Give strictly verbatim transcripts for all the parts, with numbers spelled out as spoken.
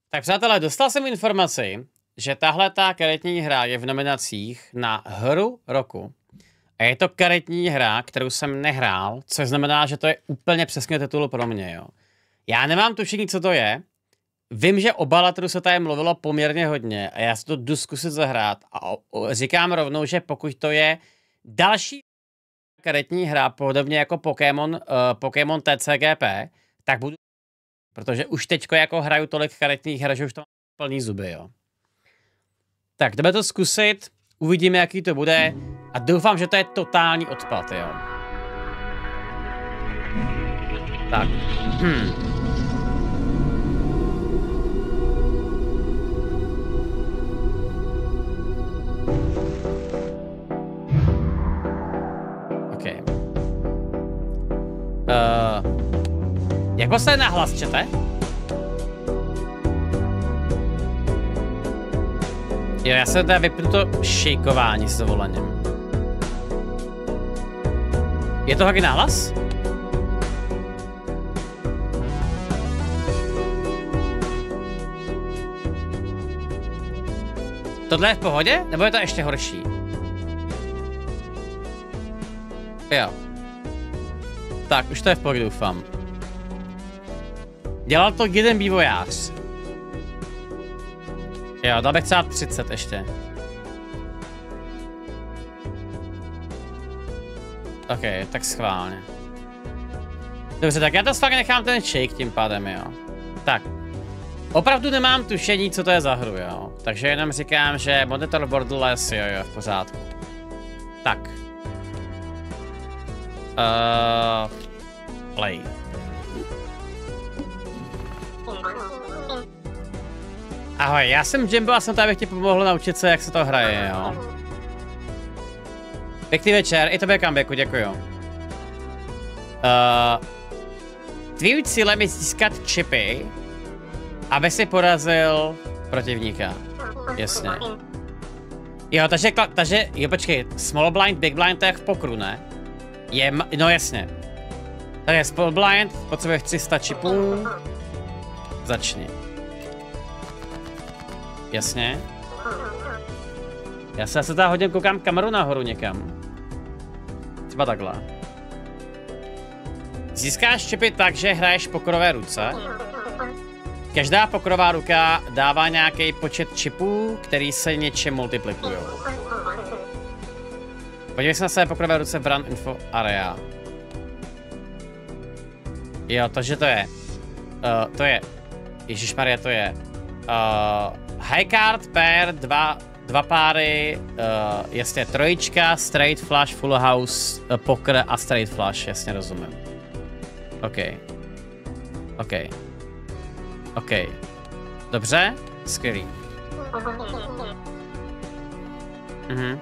Tak přátelé, dostal jsem informaci, že tahle ta karetní hra je v nominacích na hru roku. A je to karetní hra, kterou jsem nehrál, což znamená, že to je úplně přesně titul pro mě, jo. Já nemám tušení, co to je. Vím, že o Balatru se tady mluvilo poměrně hodně a já si to jdu zkusit zahrát a o, o, říkám rovnou, že pokud to je další karetní hra, podobně jako Pokémon, uh, Pokémon T C G P, tak budu, protože už teďko jako hraju tolik karetních her, že už to mám plný zuby, jo. Tak jdeme to zkusit, uvidíme, jaký to bude a doufám, že to je totální odpad, jo. Tak. Hmm. OK. Uh, jak vlastně na hlas čete? Jo, já se teda vypnu to šejkování s dovolením. Je to taky nahlas? Tohle je v pohodě? Nebo je to ještě horší? Jo. Tak, už to je v pohodě, doufám. Dělal to jeden vývojář. Jo, dal bych třeba třicet ještě. OK, tak schválně. Dobře, tak já to fakt nechám ten shake tím pádem, jo. Tak. Opravdu nemám tušení, co to je za hru, jo. Takže jenom říkám, že Monitor Borderless, jo, jo, v pořádku. Tak. Uh, play. Ahoj, já jsem Jimbo a jsem tady, abych ti pomohl naučit se, jak se to hraje, jo. Pěkný večer, i tobě comebacku, děkuju. Uh, tvým cílem je získat čipy, aby si porazil protivníka. Jasně. Jo, takže, takže, jo, počkej, small blind, big blind, to je v pokru, ne? Je, no jasně. Takže small blind, potřebuješ tři sta čipů. Začni. Jasně. Já se asi tady hodně koukám kameru nahoru někam. Třeba takhle. Získáš čipy tak, že hraješ pokorové ruce. Každá pokorová ruka dává nějaký počet čipů, který se něčím multiplikují. Podívej se na své pokorové ruce v Run Info Area. Jo, takže to je. Uh, to je. Ježišmarja, to je. Uh, high card, pair, dva, dva páry, uh, jasně, trojička, straight flush, full house, uh, poker a straight flush, jasně rozumím. OK. OK. OK. Dobře? Skvělý. Mhm.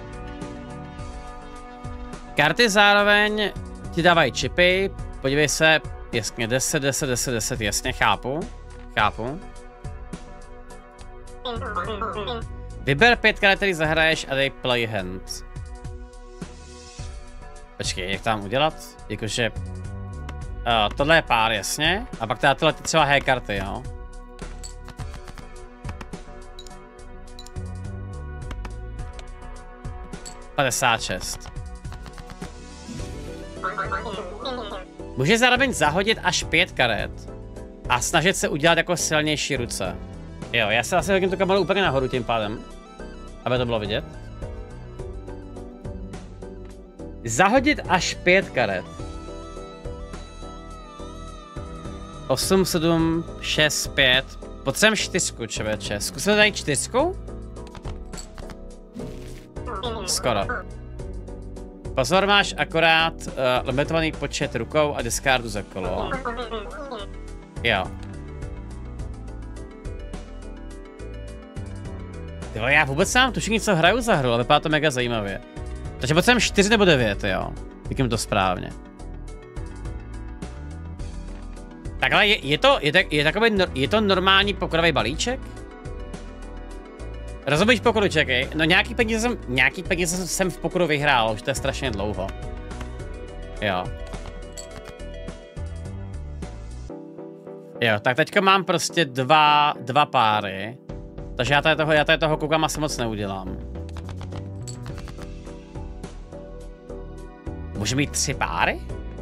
Karty zároveň ti dávají čipy, podívej se, jasně, deset, deset, deset, deset, jasně, chápu. Chápu. Vyber pět karet, který zahraješ a dej play hand. Počkej, jak tam udělat? Jakože... Uh, tohle je pár, jasně. A pak teda tyhle třeba high karty, jo. padesát šest. Může zároveň zahodit až pět karet a snažit se udělat jako silnější ruce. Jo, já se asi hodím tu kameru úplně nahoru tím pádem, aby to bylo vidět. Zahodit až pět karet. osm, sedm, šest, pět. Potřebujeme čtyřku, člověče. Zkusíme tady čtyřku? Skoro. Pozor, máš akorát uh, limitovaný počet rukou a discardu za kolo. Jo. Jo, já vůbec sám tuším, co hraju za hru, ale vypadá to mega zajímavě. Takže potřebujeme čtyři nebo devět, jo. Vidím to správně. Takhle je, je to, je, tak, je takový, je to normální pokorový balíček? Rozumíš pokoru, čekej? No nějaký peníze jsem, nějaký peníze jsem v pokoru vyhrál, už to je strašně dlouho. Jo. Jo, tak teďka mám prostě dva, dva páry. Takže já tady toho, já tady toho koukám asi moc neudělám. Může mít tři páry?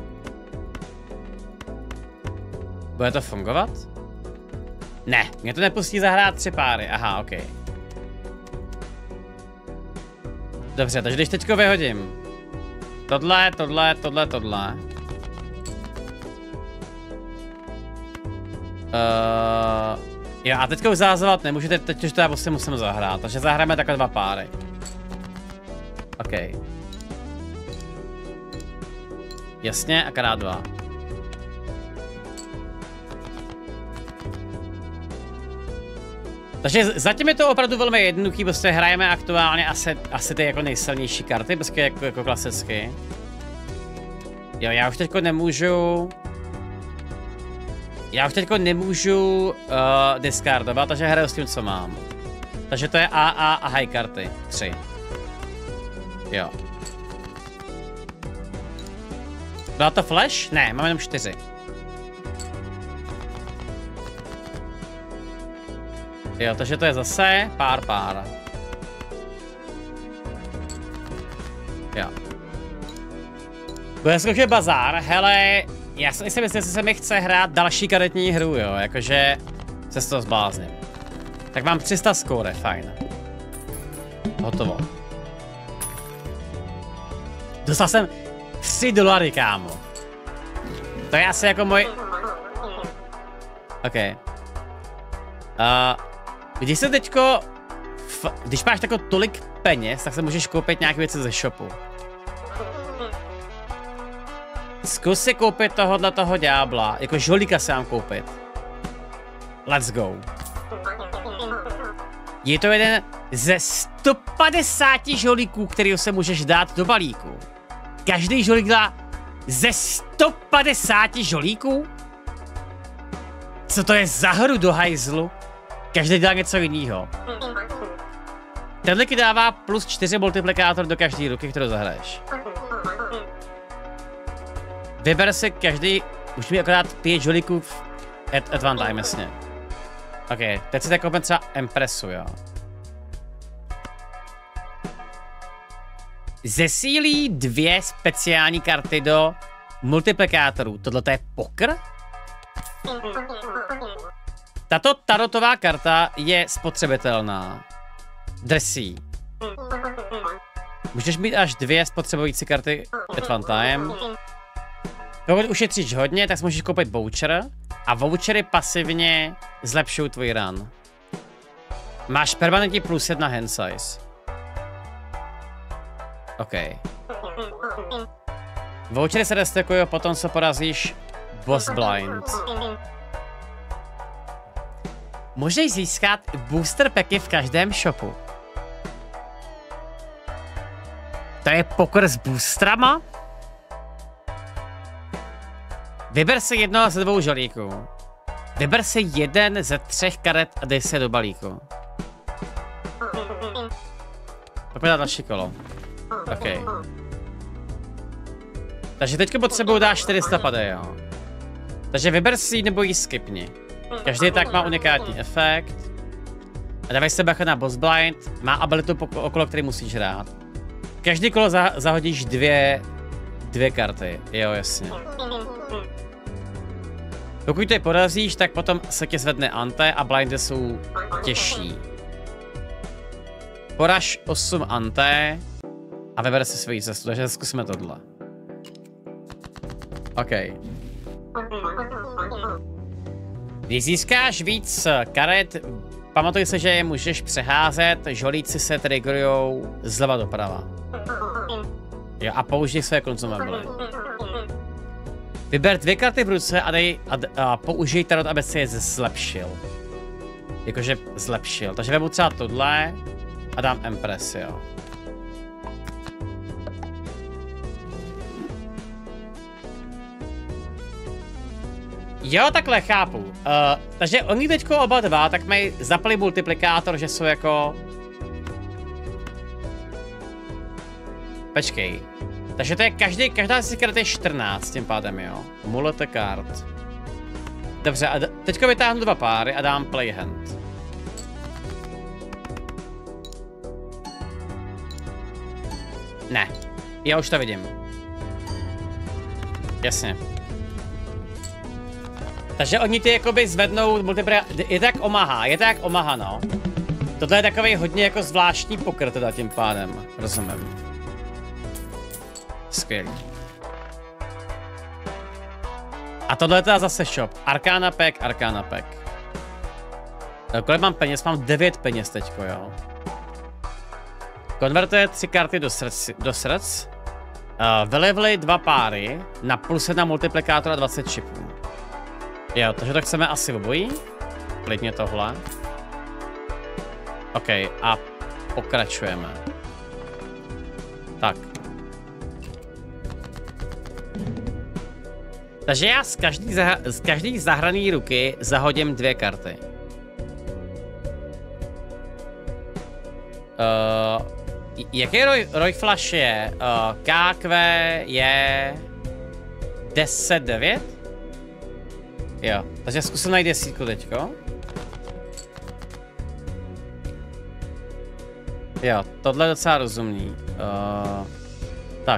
Bude to fungovat? Ne, mě to nepustí zahrát tři páry. Aha, ok. Dobře, takže když teďko vyhodím tohle, tohle, tohle, tohle. Uh, jo, a teďka už zahazovat nemůžete, teď už to já prostě musím zahrát, takže zahrajeme takhle dva páry. OK. Jasně, a krát dva. Takže zatím je to opravdu velmi jednoduchý, prostě hrajeme aktuálně asi, asi ty jako nejsilnější karty, prostě jako, jako klasicky. Jo, já už teďko nemůžu... Já už teďko nemůžu uh, discardovat, takže hraju s tím, co mám. Takže to je A A a high karty. Tři. Jo. Byla to flash? Ne, mám jenom čtyři. Jo, takže to je zase pár pár. Jo. Bude zkoušet bazár, hele, já si myslím, jestli se mi chce hrát další karetní hru, jo, jakože se z toho zblázním. Tak mám tři sta skóre, fajn. Hotovo. Dostal jsem tři dolary, kámo. To je asi jako můj... OK. Uh, když se teďko... F... Když máš tako tolik peněz, tak se můžeš koupit nějaké věci ze shopu. Zkus si koupit tohohle toho ďábla, jako žolíka se mám koupit. Let's go. Je to jeden ze sto padesáti žolíků, kterýho se můžeš dát do balíku. Každý žolík dá ze sto padesáti žolíků? Co to je za hru do hajzlu? Každý dělá něco jiného. Tenhle dává plus čtyři multiplikátor do každé ruky, kterou zahraješ. Vyber si každý, už mi akorát pět žolíků at, at one time, jasně. OK, teď si tak koupím třeba Empressu, jo. Zesílí dvě speciální karty do multiplikátorů. Tohle to je poker? Tato tarotová karta je spotřebitelná. Drsí. Můžeš mít až dvě spotřebující karty at one time. Pokud ušetříš hodně, tak si můžeš koupit voucher a vouchery pasivně zlepšují tvůj run. Máš permanentní plus jedna hand size. OK. Vouchery se destekují potom, co porazíš boss blind. Můžeš získat booster packy v každém shopu. To je poker s boostrama? Vyber si jednoho ze dvou žolíků. Vyber si jeden ze třech karet a dej se do balíku. Pojďme dát další kolo. OK. Takže teďka potřebuji dát čtyři sta pade, jo. Takže vyber si nebo ji skipni. Každý tak má unikátní efekt. A dávej se bacha na boss blind. Má abilitu okolo, který musíš hrát. Každý kolo za zahodíš dvě, dvě karty. Jo, jasně. Pokud je porazíš, tak potom se tě zvedne ante a blindy jsou těžší. Poraž osm ante a vyber si svoji cestu, takže zkusíme tohle. OK. Když získáš víc karet, pamatuj se, že je můžeš přeházet, žolíci se triggerujou zleva doprava. Jo, a použij své konzumably. Vyber dvě karty v ruce a, dej, a, a použij tarot, aby se je zlepšil. Jakože zlepšil. Takže vezmu třeba tohle a dám Empress, jo. Jo, takhle chápu. Uh, takže oni teďko oba dva, tak mají zapli multiplikátor, že jsou jako... Počkej. Takže to je každý, každá z těch karet je čtrnáct tím pádem, jo. Mulete kart. Dobře, a teďka vytáhnu dva páry a dám play hand. Ne, já už to vidím. Jasně. Takže oni ty jakoby zvednou multiplayer, je to jak Omaha, je to jak Omaha, no. Tohle je takový hodně jako zvláštní poker teda tím pádem, rozumím. Skvělý. A tohle je teda zase shop. Arcana Pack, Arcana Pack. Kolik mám peněz? Mám devět peněz teďko, jo. Konvertuje tři karty do srdc. Do srdc. Uh, vylevili dva páry na plus jedna multiplikátor a dvacet čipů. Jo, takže to chceme asi obojí. Klidně tohle. OK, a pokračujeme. Tak. Takže já z každý, zahra z každý zahraný ruky zahodím dvě karty. Uh, jaký Roy, Roy Flush je? Uh, K Q je deset devět? Jo, takže zkusím najít desítku teďko. Jo, tohle je docela rozumný. Uh, tak.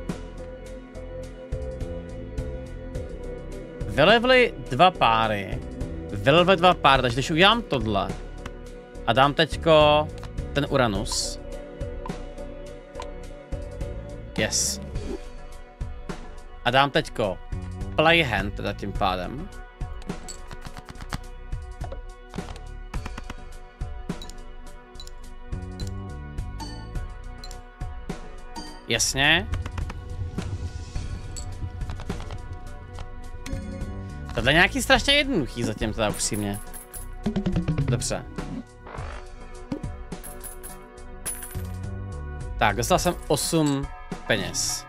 Vylevili dva páry. Vylevili dva páry, takže když udělám tohle a dám teďko ten Uranus. Yes. A dám teďko play hand teda tím pádem. Jasně. Tohle je nějaký strašně jednoduchý zatím teda upřímně. Dobře. Tak, dostal jsem osm peněz.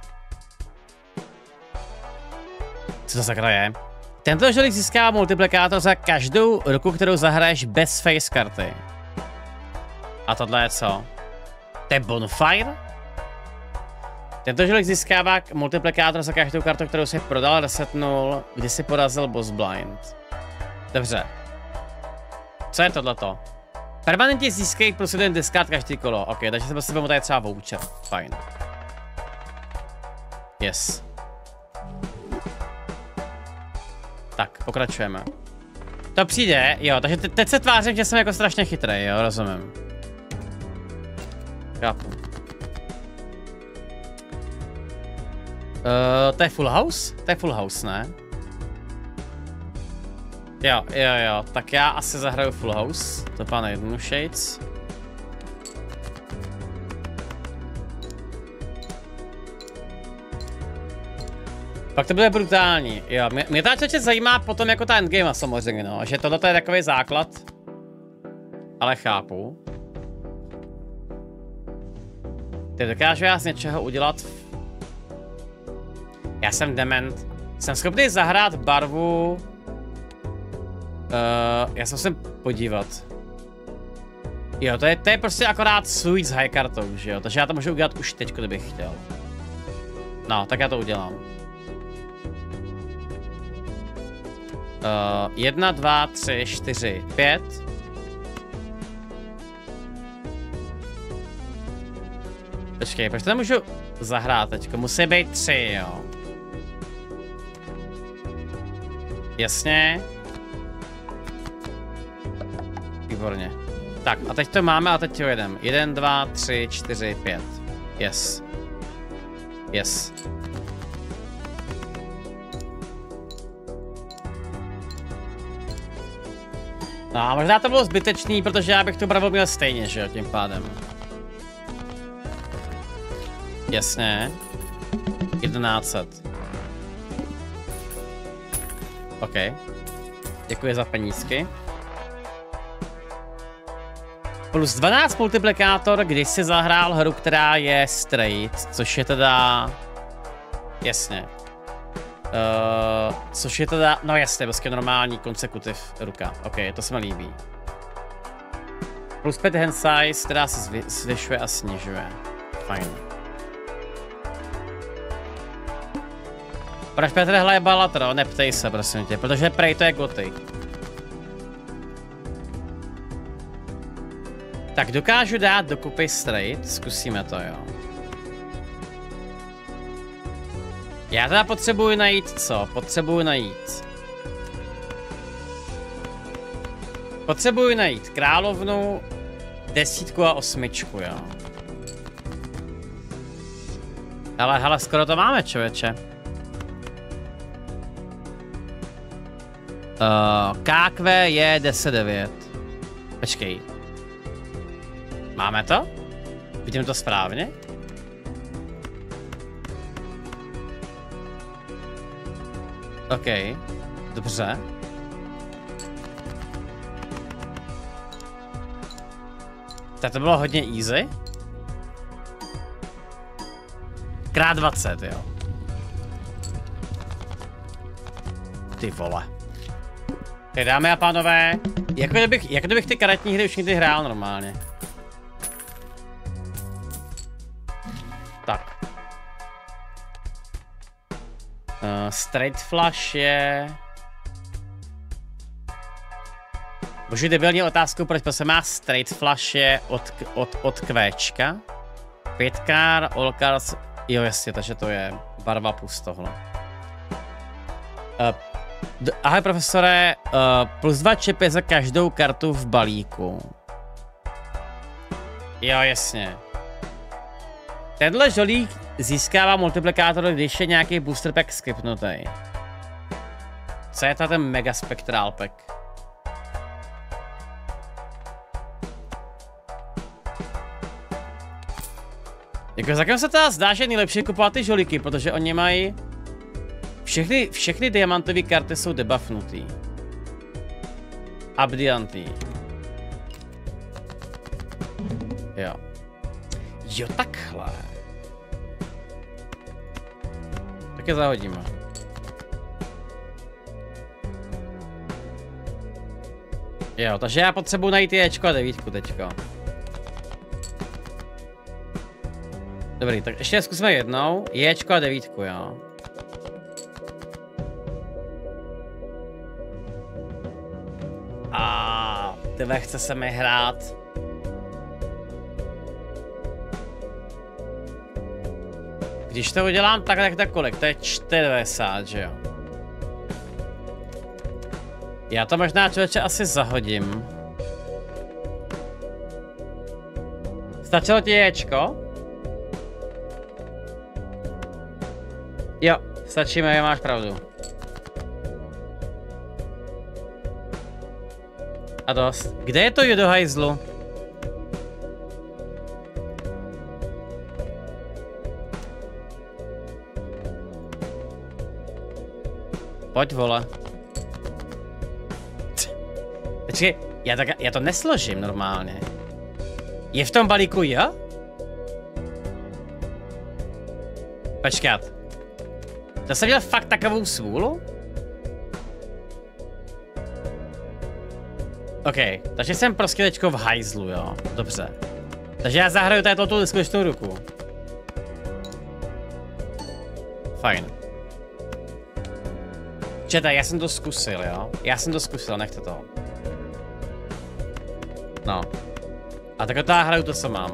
Co to sakra je? Tento žolík získá multiplikátor za každou ruku, kterou zahraješ bez face karty. A tohle je co? To je Bonfire? Tento žolík získává multiplikátor za každou kartu, kterou si prodal, resetnul, kdy si porazil boss blind. Dobře. Co je tohleto? Permanentně získají plus jeden discard každý kolo. Ok, takže se prostě vezmu tady třeba voucher. Fajn. Yes. Tak, pokračujeme. To přijde, jo, takže te teď se tvářím, že jsem jako strašně chytrý, jo, rozumím. Chápu. Uh, to je full house? To je full house, ne? Jo, jo, jo, tak já asi zahraju full house. To pane jednu shades. Pak to bude brutální, jo. Mě, mě ta čeče zajímá potom jako ta endgame samozřejmě, no. Že tohle je takový základ. Ale chápu. Ty dokážu já z něčeho udělat. Já jsem dement. Jsem schopný zahrát barvu. Uh, já se musím podívat. Jo, to je, to je prostě akorát suite s high kartou, že jo? Takže já to můžu udělat už teď, kdybych chtěl. No, tak já to udělám. Uh, jedna, dva, tři, čtyři, pět. Počkej, proč to nemůžu zahrát teďko? Musí být tři, jo. Jasně. Výborně. Tak, a teď to máme a teď to jedem. Jeden, dva, tři, čtyři, pět. Yes. Yes. No a možná to bylo zbytečný, protože já bych tu barvu měl stejně, že jo, tím pádem. Jasně. jedenáct set. OK. Děkuji za penízky. Plus dvanáct multiplikátor, když si zahrál hru, která je straight, což je teda... Jasně. Uh, což je teda, no jasně, vlastně normální konsekutiv ruka. OK, to se mi líbí. Plus pět hand size, která se zvy, zvyšuje a snižuje. Fajn. Proč Petr hraje Balatro? Neptej se, prosím tě, protože prej to je goty. Tak dokážu dát dokupy straight, zkusíme to, jo. Já teda potřebuji najít co? Potřebuji najít. Potřebuji najít královnu, desítku a osmičku, jo. Ale hele, skoro to máme, člověče. Uh, K Q je deset devět. Počkej. Máme to? Vidím to správně? OK. Dobře. Tak to bylo hodně easy. Krát dvacet, jo. Ty vole. Tak dámy a pánové, jako kdybych, jako kdybych ty karetní hry už někdy hrál normálně. Tak. Uh, straight flush je... Bože, debilní otázku, proč se má straight flush je od, od, od Kvéčka. Pětkár, all cards, jo jasně, takže to je barva plus tohle. Uh, ahoj profesore, uh, plus dva čipy za každou kartu v balíku. Jo jasně. Tenhle žolík získává multiplikátor, když je nějaký booster pack skipnutý. Co je to ten mega spectral pack? Jako za se teda zdá, že je nejlepší kupovat ty žolíky, protože oni mají... Všechny, všechny diamantové karty jsou debuffnutý. Abdiantý. Jo. Jo, takhle. Tak je zahodíme. Jo, takže já potřebuji najít Ječko a devítku teďko. Dobrý, tak ještě zkusíme jednou. Ječko a devítku, jo. A tebe chce se mi hrát. Když to udělám tak, tak, tak kolik? To je čtyřicet, že jo? Já to možná člověče asi zahodím. Stačilo ti Ječko? Jo, stačíme, máš pravdu. A dost. Kde je to jo do hajzlu? Pojď, vole. Počkej, já, tak, já to nesložím normálně. Je v tom balíku, jo? Počkat. To jsem měl fakt takovou svůlu? OK, takže jsem prostě teďko v hajzlu, jo. Dobře. Takže já zahraju tady tu neskutečnou ruku. Fajn. Četa, já jsem to zkusil, jo. Já jsem to zkusil, nechte to. No. A tak já hraju to, co mám.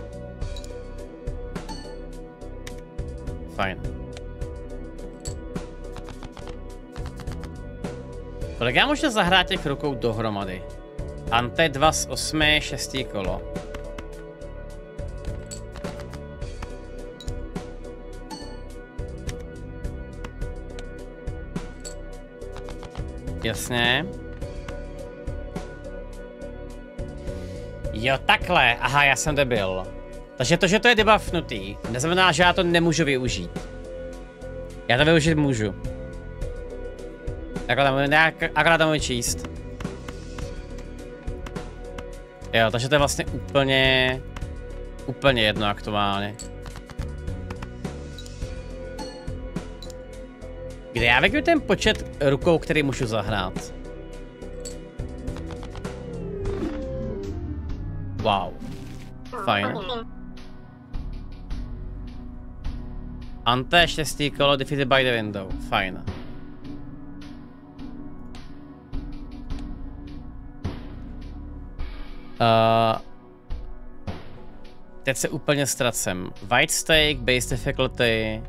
Fajn. Kolik já můžu zahrát těch rukou dohromady? Ante dva z osmi, šestý kolo. Jasně. Jo, takhle. Aha, já jsem debil. Takže to, že to je debuffnutý, neznamená, že já to nemůžu využít. Já to využít můžu. Akorát tam můžu číst. Jo, takže to je vlastně úplně... Úplně jedno aktuálně. Kde já vyjdu ten počet rukou, který můžu zahrát? Wow. Fajn. Ante, štěstí kolo, defeated by the window. Fajn. Uh, teď se úplně ztracem. White stake, base difficulty.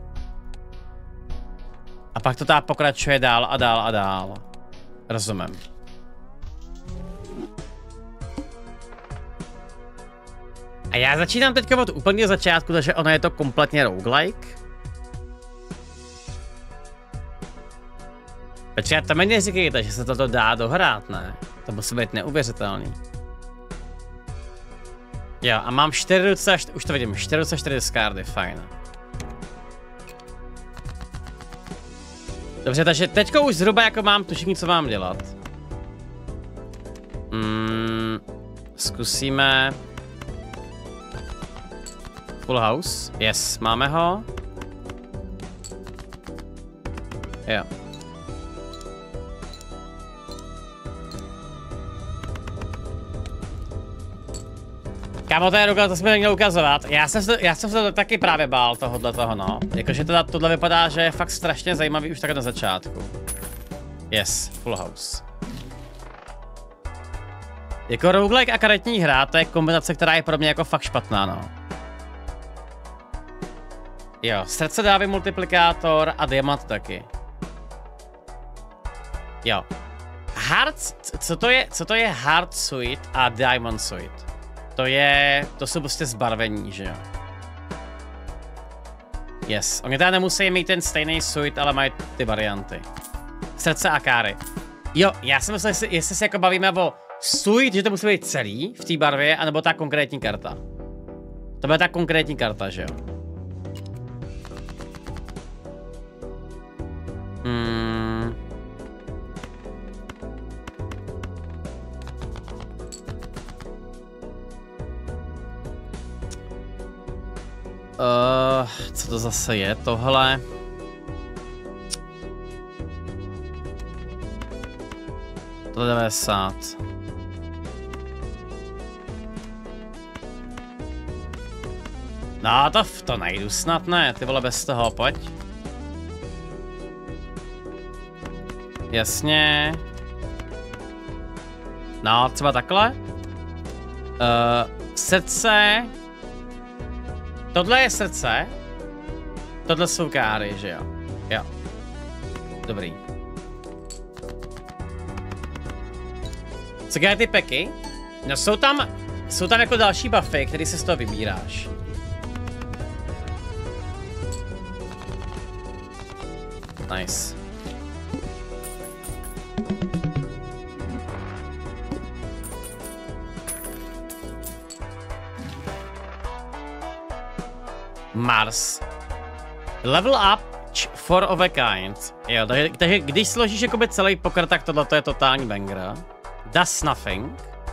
A pak to tá pokračuje dál a dál a dál. Rozumím. A já začínám teďka od úplně začátku, takže ono je to kompletně roguelike. Počkej, to mi neříkejte, že se toto dá dohrát, ne? To musí být neuvěřitelný. Jo, a mám čtyři ruce, už to vidím, čtyři ruce, čtyři discardy, fajn. Dobře, takže teďko už zhruba jako mám tušení, co mám dělat. Mm, zkusíme... Full house, yes, máme ho. Jo. Kámo, to je ruka, to jsme neměl ukazovat. Já jsem, se, já jsem se taky právě bál tohohle toho, no. Jakože teda tohle vypadá, že je fakt strašně zajímavý už tak na začátku. Yes, full house. Jako roguelike a karetní hra, to je kombinace, která je pro mě jako fakt špatná, no. Jo, srdce dávy multiplikátor a diamant taky. Jo. Heart, co to je, co to je Heart Suite a Diamond Suite? To je, to jsou prostě zbarvení, že jo? Yes, oni teda nemusí mít ten stejný suit, ale mají ty varianty. Srdce a káry. Jo, já jsem myslel, jestli, jestli se jako bavíme o suit, že to musí být celý v té barvě, anebo ta konkrétní karta. To bude ta konkrétní karta, že jo? Hmm. Uh, co to zase je tohle? To je devadesát. No to, to najdu snad ne, ty vole bez toho, pojď. Jasně. No, třeba takhle. Uh, srdce. Tohle je srdce. Tohle jsou káry, že jo? Jo. Dobrý. Co dělají ty peky? No jsou tam, jsou tam jako další buffy, který si z toho vybíráš. Nice. Mars. Level up four of a kind. Jo, takže, takže když složíš jakoby celý poker, tak tohle je totální banger. Does nothing.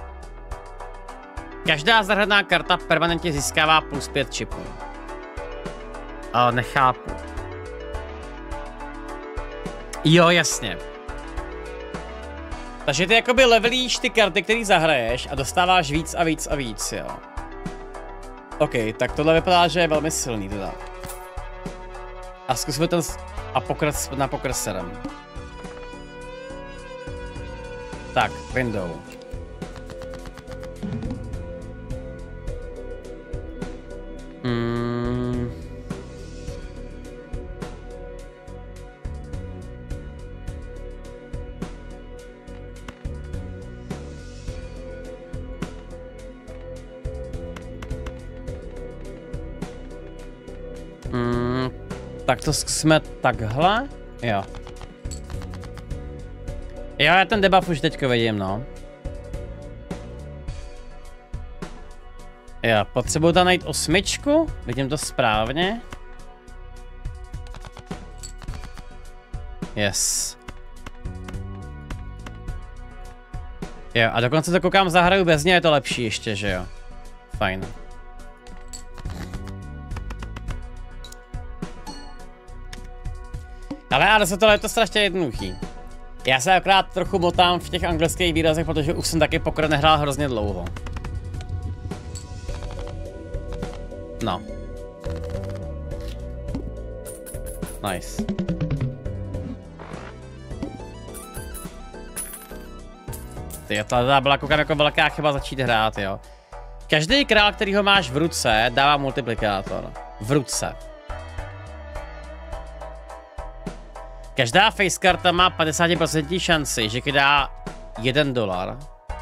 Každá zahraná karta permanentně získává plus pět čipů. Ale nechápu. Jo, jasně. Takže ty jakoby levelíš ty karty, které zahraješ a dostáváš víc a víc a víc, jo. OK, tak tohle vypadá, že je velmi silný teda. A zkusíme ten a pokres na pokreserem. Tak, window. Hmm. Hmm. Tak to zkusíme takhle. Jo. Jo, já ten debuff už teďko vidím, no. Jo, potřebuji tam najít osmičku, vidím to správně. Yes. Jo, a dokonce to koukám, zahraju bez něj, je to lepší ještě, že jo. Fajn. Ale ale se tohle je to strašně jednoduchý. Já se akorát trochu motám v těch anglických výrazech, protože už jsem taky poker nehrál hrozně dlouho. No. Nice. Ty, to byla koukám jako velká chyba začít hrát, jo. Každý král, který ho máš v ruce, dává multiplikátor. V ruce. Každá face karta má padesát procent šanci, že když dá jeden dolar.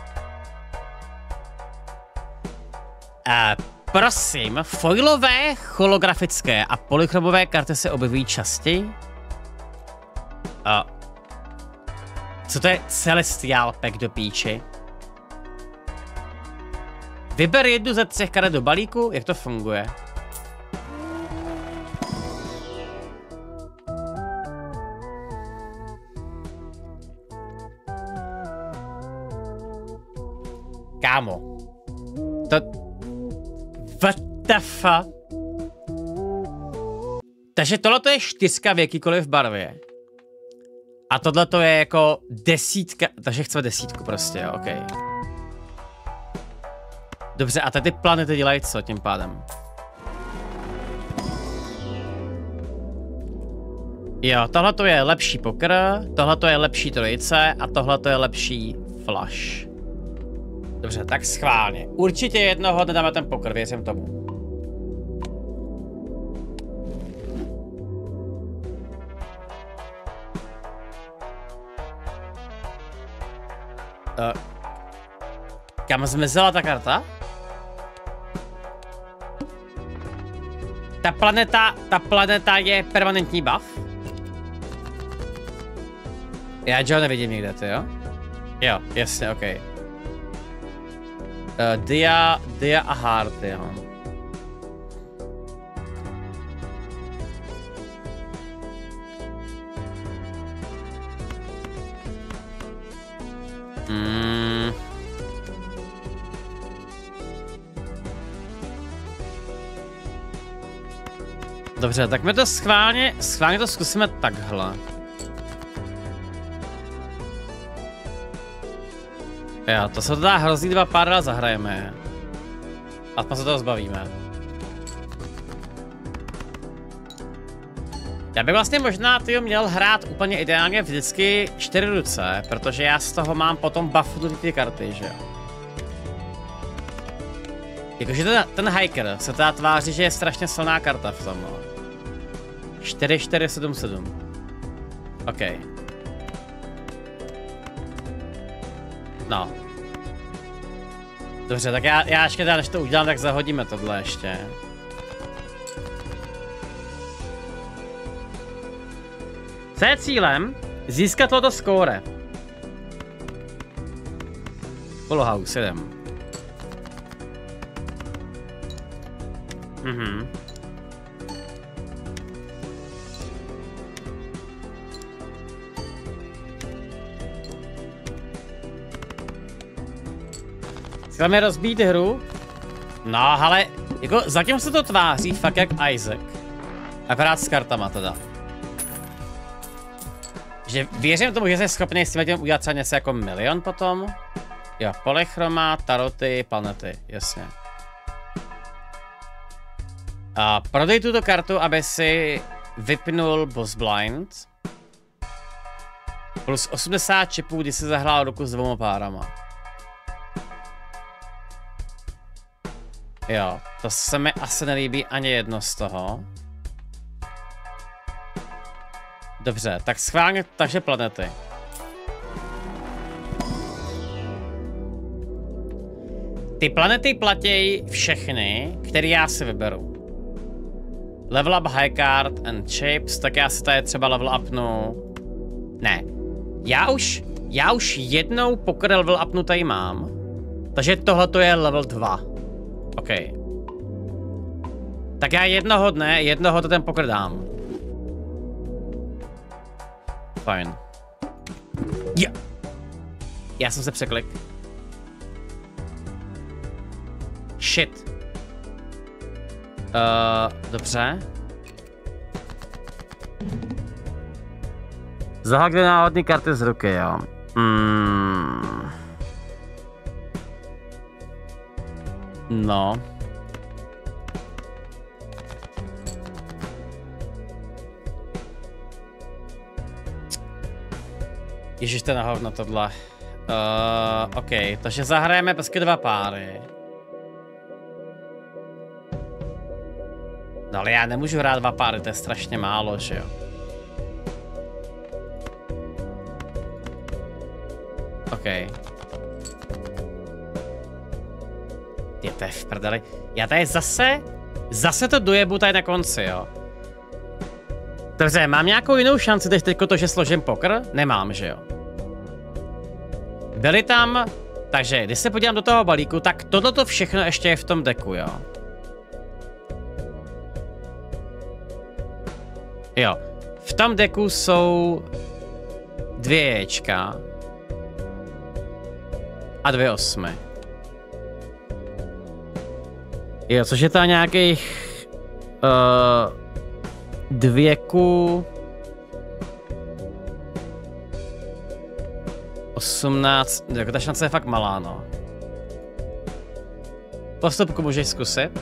A prosím, foilové, holografické a polychromové karty se objevují častěji? A co to je Celestial Pack do píči? Vyber jednu ze třech karet do balíku, jak to funguje? Kámo. To... What the fuck? Takže tohle je čtyřka v jakýkoliv barvě. A tohle to je jako desítka, takže chceme desítku prostě, jo, okej. Okay. Dobře, a tady ty planety dělají co tím pádem? Jo, tohle to je lepší poker, tohle to je lepší trojice a tohle to je lepší flush. Dobře, tak schválně. Určitě jednoho dáme ten poker, věřím tomu. Uh, kam zmizela ta karta? Ta planeta, ta planeta je permanentní buff? Já Joe nevidím nikde, ty jo? Jo, jasně, ok. Uh, dia, dia a heart, jo. Mm. Dobře, tak my to schválně, schválně to zkusíme takhle. Jo, to se to dá hrozný dva pár dál zahrajeme. A se toho zbavíme. Já bych vlastně možná tyjo měl hrát úplně ideálně vždycky čtyři ruce, protože já z toho mám potom buffu ty karty, že jo. Jakože ten, ten hiker se teda tváří, že je strašně silná karta v tom, no. čtyři čtyři sedm sedm. OK. No. Dobře, tak já, já ještě teda, než to udělám, tak zahodíme tohle ještě. Co je cílem? Získat toto skóre. Full house, jedem. Mhm. Chceme rozbít hru? No, ale jako zatím se to tváří fakt jak Isaac. Akorát s kartama teda. Že věřím tomu, že jsi schopný s tím udělat třeba něco jako milion potom. Jo, polychroma, taroty, planety, jasně. A prodej tuto kartu, aby si vypnul boss blind. Plus osmdesát čipů, když si zahrál ruku s dvouma párama. Jo, to se mi asi nelíbí ani jedno z toho. Dobře, tak schválně, takže planety. Ty planety platějí všechny, které já si vyberu. Level up high card and chips, tak já si tady třeba level upnu. Ne, já už, já už jednou poker level upnu tady mám. Takže tohle to je level dva. OK. Tak já jednoho dne, jednoho to ten poker dám. Fajn. Jo. Já jsem se překlik. Shit. Uh, dobře. Zahák dvě náhodné karty z ruky, jo. Mm. No. Ježiš, to je na hovno tohle. Uh, OK, takže zahrajeme prostě dva páry. No ale já nemůžu hrát dva páry, to je strašně málo, že jo? OK. Je to je v prdeli. Já tady zase, zase to dojebu tady na konci, jo? Dobře, mám nějakou jinou šanci než teďko to, že složím poker? Nemám, že jo? Byli tam, takže když se podívám do toho balíku, tak tohleto všechno ještě je v tom deku, jo? Jo, v tom deku jsou dvě ječka a dvě osmy. Jo, což je to nějakých uh, dvěku osmnáct, jako ta šance je fakt malá, no. Postupku můžeš zkusit.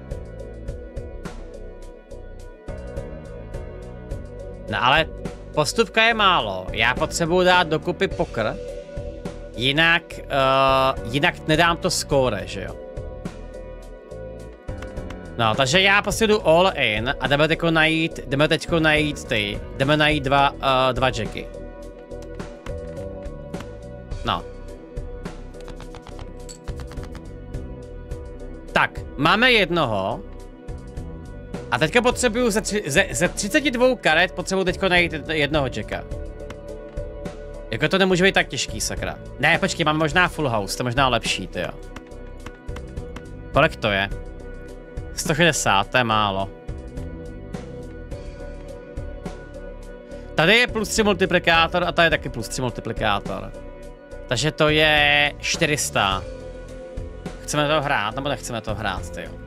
No ale postupka je málo, já potřebuji dát dokupy poker, jinak, uh, jinak nedám to skóre, že jo. No, takže já prostě jdu all in a jdeme teďko najít, jdeme teďko najít ty, jdeme najít dva, uh, dva jacky. No. Tak, máme jednoho. A teďka potřebuju ze, tři, ze, ze třiceti dvou karet potřebuju teďko najít jednoho jacka. Jako to nemůže být tak těžký, sakra. Ne, počkej, mám možná full house, to je možná lepší, ty jo. Kolik to je? sto šedesát, to je málo. Tady je plus tři multiplikátor a tady je taky plus tři multiplikátor. Takže to je čtyři sta. Chceme to hrát, nebo nechceme to hrát, ty jo.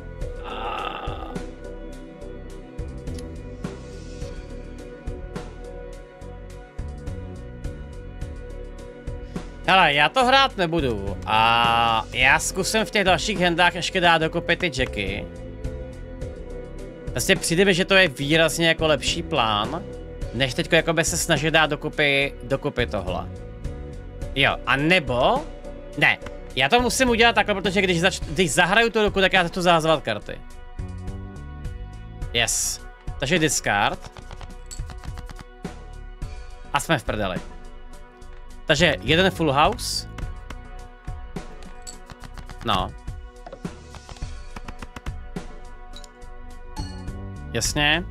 Hele, já to hrát nebudu a já zkusím v těch dalších handách ještě dát dokupy ty jacky. Vlastně přijde mi, že to je výrazně jako lepší plán, než teďko jakoby se snažit dát dokupy, dokupy tohle. Jo, a nebo, ne, já to musím udělat takhle, protože když, zač když zahraju tu ruku, tak já začnu zahazovat karty. Yes, takže discard. A jsme v prdeli. Takže jeden full house. No. Jasně.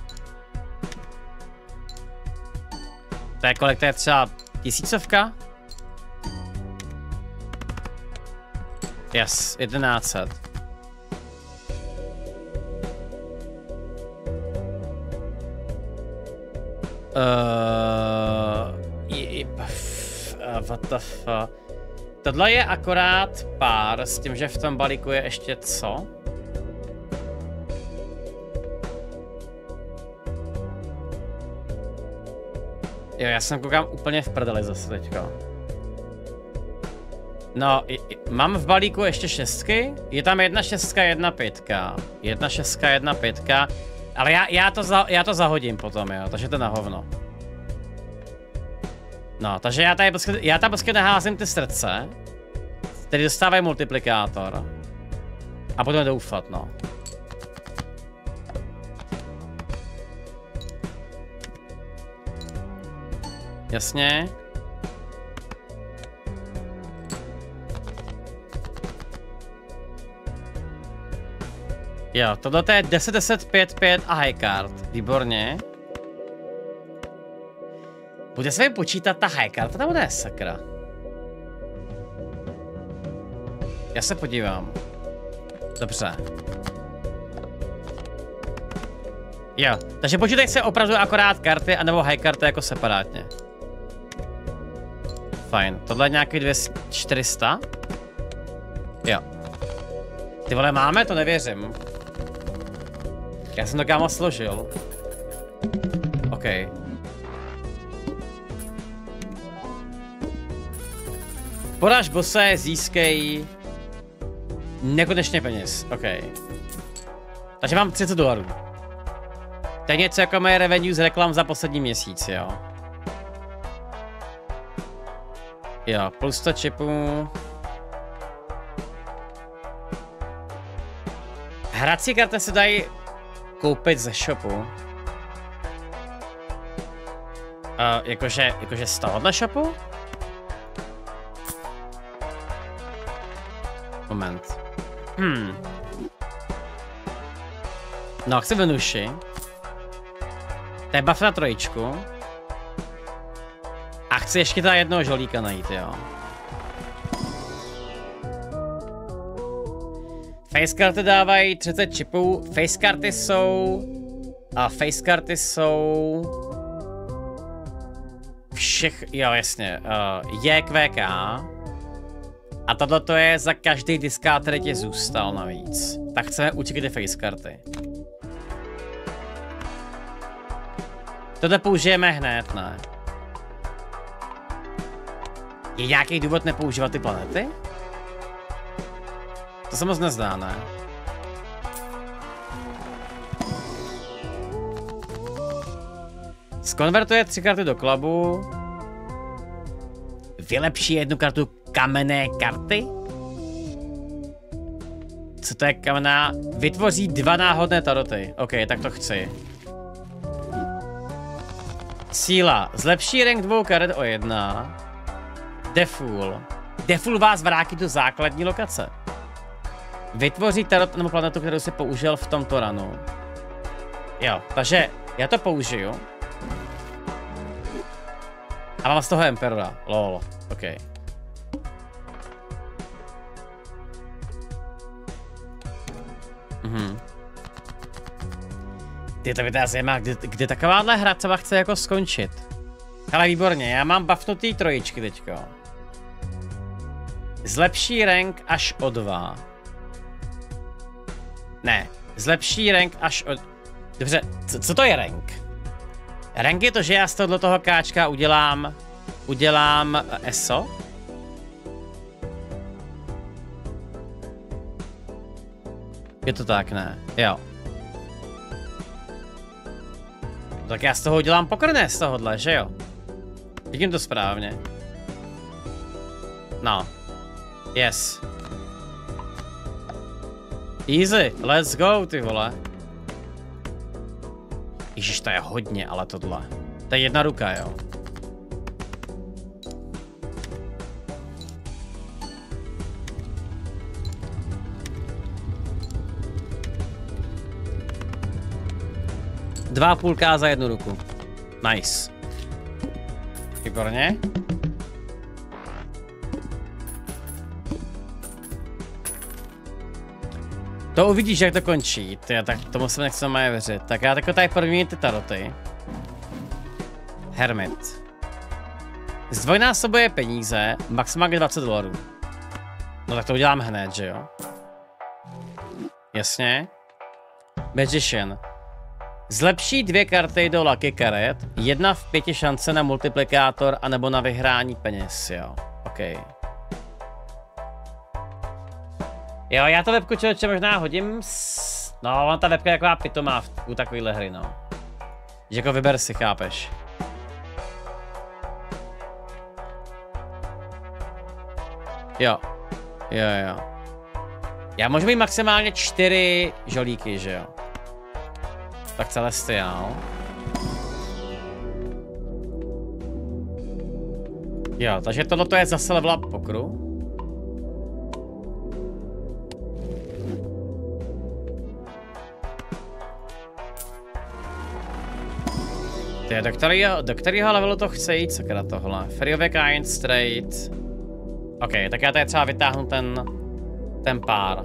To je kolik, to je třeba tisícovka? Yes, jedenáct set. Uh, je, what the fuck. Tohle je akorát pár s tím, že v tom balíku je ještě co? Jo, já jsem koukám úplně v prdeli zase teďko. No, i, i, mám v balíku ještě šestky, je tam jedna šestka, jedna pětka. Jedna šestka, jedna pětka. Ale já, já, to za, já to zahodím potom, jo, takže to na hovno. No, takže já tady prostě, já tam prostě naházím ty srdce, který dostávají multiplikátor. A budeme doufat, no. Jasně. Jo, tohle je deset, deset, pět, pět a high card. Výborně. Bude se mi počítat ta high card, nebo ne, sakra? Já se podívám. Dobře. Jo, takže počítaj se opravdu akorát karty, anebo high karty jako separátně. Fajn, tohle je nějaký dvě stě, čtyři sta? Jo. Ty vole, máme? To nevěřím. Já jsem to kámo složil. OK. Poráž bose, získej nekonečně peněz. OK. Takže mám třicet dolarů. To je něco jako moje revenue z reklam za poslední měsíc, jo. Jo, plus sto čipů. Hrací karty se dají koupit ze shopu. Uh, jakože, jakože z tohohle shopu? Moment. Hmm. No, chci Venuši. To je buff na trojičku. A chci ještě teda jednoho žolíka najít, jo. Facekarty dávají třicet čipů. Facekarty jsou... A facekarty jsou... Všech... Jo, jasně. Uh, J Q K. A tohle je za každý diskát, který ti zůstal navíc. Tak chceme určitě ty facekarty. Tohle použijeme hned, ne? Je nějaký důvod nepoužívat ty planety? To se moc nezdá, ne? Skonvertuje tři karty do klabu. Vylepší jednu kartu kamenné karty? Co to je kamenná? Vytvoří dva náhodné taroty. OK, tak to chci. Síla. Zlepší rank dvou karet o jedna. Defool. Defool vás vrátí do základní lokace. Vytvoří tarot nebo planetu, kterou si použil v tomto runu. Jo, takže já to použiju. A mám z toho Emperora. Lol. OK. Mhm. Ty to mě zajímá, kde, kde takováhle hra třeba chce jako skončit. Ale výborně, já mám buffnutý trojičky teďko. Zlepší rank až o dva. Ne, zlepší rank až o... Dobře, co, co to je rank? Rank je to, že já z tohoto toho káčka udělám... Udělám E S O? Je to tak, ne? Jo. Tak já z toho udělám pokrné z tohohle, že jo? Vidím to správně. No. Yes. Easy, let's go, ty vole. Ježiš, to je hodně, ale tohle. To je jedna ruka, jo. Dva půl ká za jednu ruku. Nice. Výborně. To uvidíš, jak to končí. Tyjo, tak tomu se nechci mají věřit. Tak já takhle tady proměním ty taroty. Hermit. Zdvojnásobuje peníze, maximálně dvacet dolarů. No tak to udělám hned, že jo? Jasně. Magician. Zlepší dvě karty do Lucky karet, jedna v pěti šance na multiplikátor anebo na vyhrání peněz, jo. OK. Jo, já to webku člověče možná hodím s... No, on ta webka je taková pitomá v u takovýhle hry, no. Že jako vyber si, chápeš. Jo. Jo, jo. Já můžu mít maximálně čtyři žolíky, že jo. Tak Celestial. Jo, takže tohleto je zase level up pokru. Ty, do kterého, do kterého levelu to chce jít, sakra tohle? Free of a kind, straight. OK, tak já tady třeba vytáhnu ten, ten pár.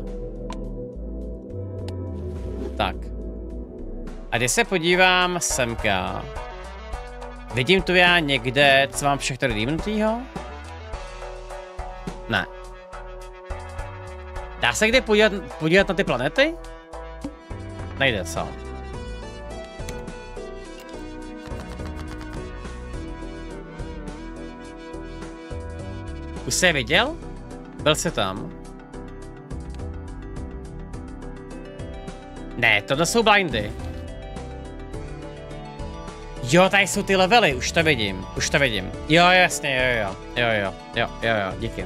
Tak. A když se podívám semka, vidím tu já někde, co mám všechno redeemnutýho? Ne. Dá se kdy podívat, podívat na ty planety? Nejde, co? Už jsi je viděl? Byl jsi tam? Ne, tohle jsou blindy. Jo, tady jsou ty levely, už to vidím, už to vidím. Jo, jasně, jo, jo, jo, jo, jo, jo, jo, díky.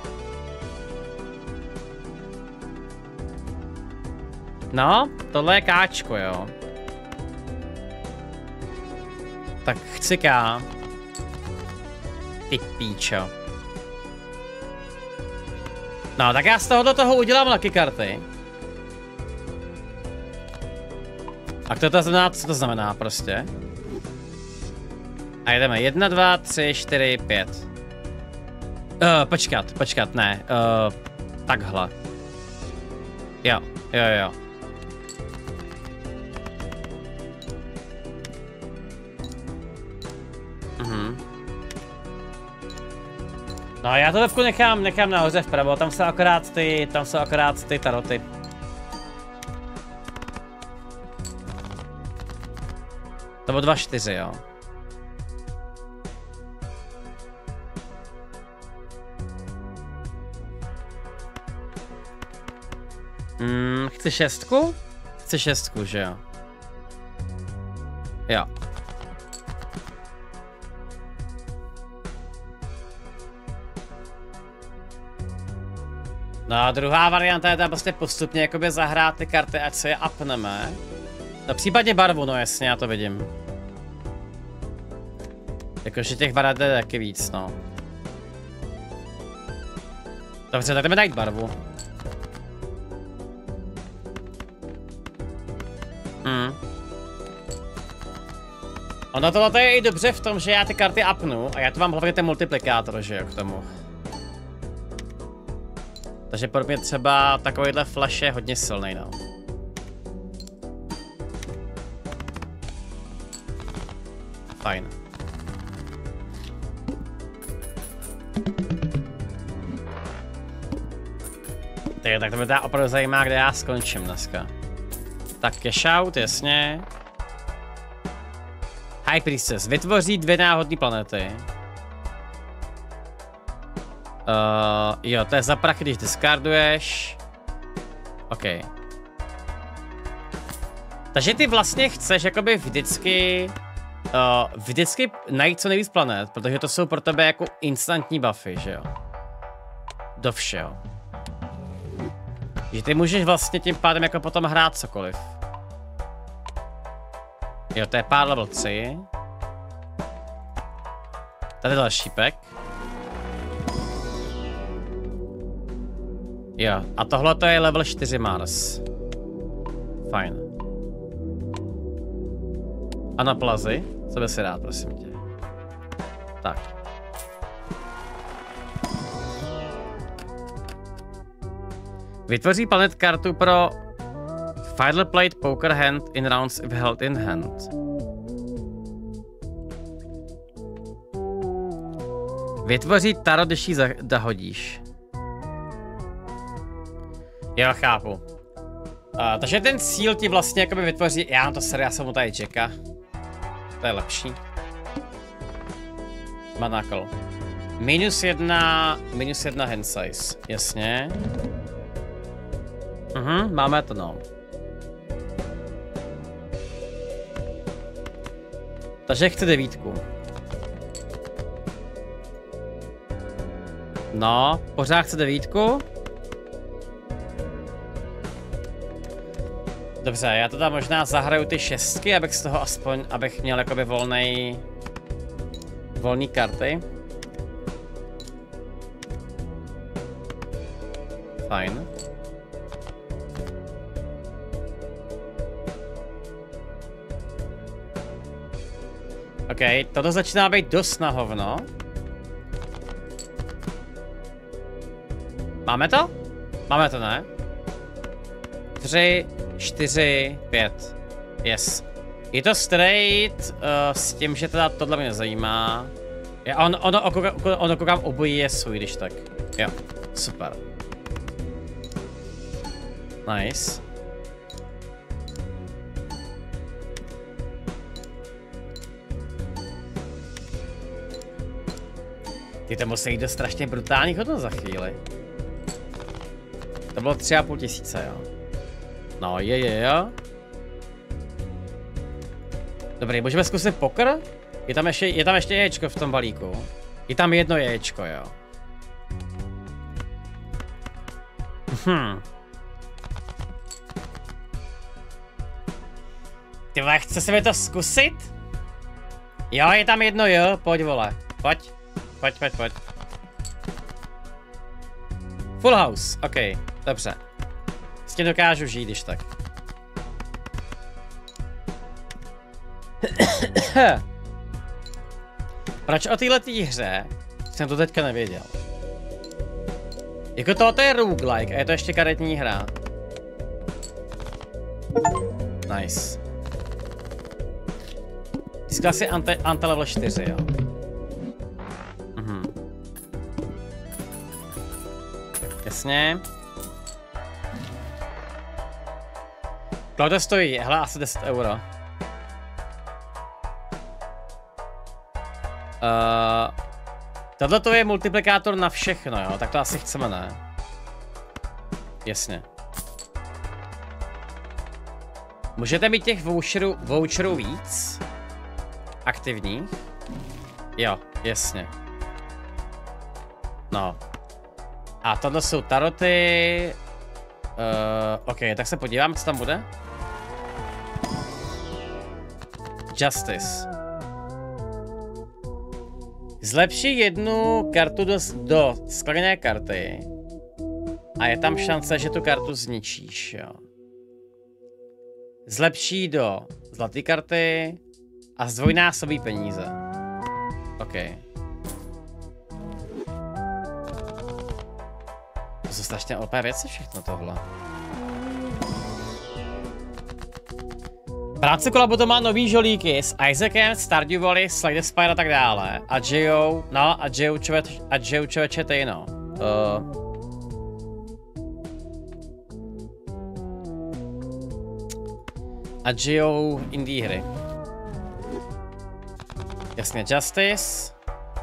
No, tohle je káčko, jo. Tak chci ká. Ty píčo. No, tak já z tohoto toho udělám lucky karty. A to, to znamená, co to znamená prostě? A jdeme, jedna, dva, tři, čtyři, pět. Uh, počkat, počkat, ne, uh, takhle. Jo, jo, jo. Mhm. No já to webku nechám, nechám nahoře vpravo, tam jsou akorát ty, tam jsou akorát ty taroty. To bylo dva čtyři, jo. Hmm, chci šestku? Chci šestku, že jo? Jo. No a druhá varianta je tam prostě postupně jakoby zahrát ty karty, ať se je upneme. No případně barvu, no jasně, já to vidím. Jakože těch barev je taky víc, no. Dobře, tak jdeme najít barvu. Hmm. Ono tohle je i dobře v tom, že já ty karty upnu a já tu mám hlavně ten multiplikátor, že jo, k tomu. Takže pro mě třeba takovýhle flash je hodně silný, no. Fajn. Takže tak to mě teda opravdu zajímá, kde já skončím dneska. Tak cash out, jasně. High Priestess vytvoří dvě náhodné planety. Uh, jo, to je za prachy, když discarduješ. OK. Takže ty vlastně chceš jakoby vždycky uh, vždycky najít co nejvíc planet, protože to jsou pro tebe jako instantní buffy, že jo? Do všeho. Že ty můžeš vlastně tím pádem jako potom hrát cokoliv. Jo, to je pár level tři. Tady další pack. Jo, a tohle to je level čtyři Mars. Fajn. A na plazy? Co by si rád, prosím tě. Tak. Vytvoří planet kartu pro Final Plate Poker Hand in rounds if held in hand. Vytvoří tarot, když ji zahodíš. Jo, chápu. Uh, takže ten cíl ti vlastně jakoby vytvoří, já mám to sere, já jsem mu tady Jacka. To je lepší. Manakl. Minus jedna, minus jedna hand size, jasně. Mhm, máme to, no. Takže chci devítku. No, pořád chci devítku. Dobře, já teda možná zahraju ty šestky, abych z toho aspoň, abych měl jakoby volnej, volný karty. Fajn. OK, toto začíná být dost na hovno. Máme to? Máme to, ne? Tři, čtyři, pět. Yes. Je to straight uh, s tím, že teda tohle mě zajímá. Je, on, ono, ono, ono koukám obojí je svůj, když tak. Jo, super. Nice. Ty to musí jít do strašně brutálních hodnot za chvíli. To bylo tři a půl tisíce, jo. No, je, je, jo. Dobrý, můžeme zkusit poker? Je tam ještě, je tam ještě ječko v tom balíku. Je tam jedno ječko, jo. Hm. Ty vole, chce se mi to zkusit? Jo, je tam jedno jo, pojď vole. Pojď, pojď, pojď, pojď. Full house, ok, dobře. S tím dokážu žít, když tak. Proč o této hře jsem to teďka nevěděl? Jako tohle je roguelike a je to ještě karetní hra. Nice. Získal si ante, ante level čtyři, jo. Mhm. Jasně. Kolik to stojí? Hele, asi deset euro. Uh, tohle to je multiplikátor na všechno, jo? Tak to asi chceme, ne? Jasně. Můžete mít těch voucherů, voucherů víc? Aktivních? Jo, jasně. No. A tohle jsou taroty. Uh, ok, tak se podívám, co tam bude. Justice. Zlepší jednu kartu do, do skleněné karty. A je tam šance, že tu kartu zničíš, jo. Zlepší do zlaté karty. A zdvojnásobí peníze. OK. To jsou strašně opé věci všechno tohle. Práce kola potom má nový žolíky s Isaacem, Stardew Valley, Slade Spire a tak dále. A Jayou, no a Jayou člověče, a Jayou člověče ty no. Uh. A Jayou indie hry. Jasně, Justice.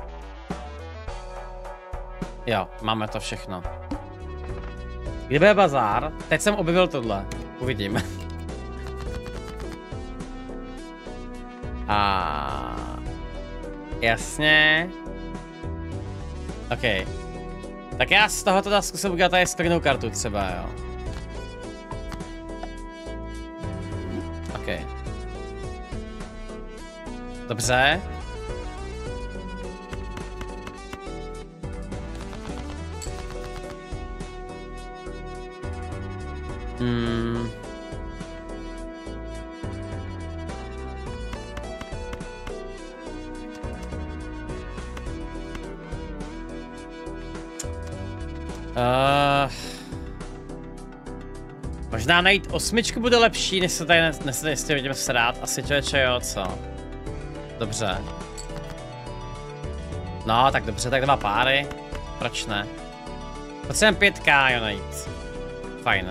Jo, máme to všechno. Kde bude bazár? Teď jsem objevil tohle. Uvidíme. A jasně. OK. Tak já z toho teda zkusím udělat tady skleněnou kartu třeba, jo. OK. Dobře. Hmm. Uh, možná najít osmičku bude lepší, než se tady než se tady vidíme srát. Asi člověče jo, co? Dobře. No, tak dobře, tak dva páry. Proč ne? Potřebujeme pět ká jo najít. Fajn.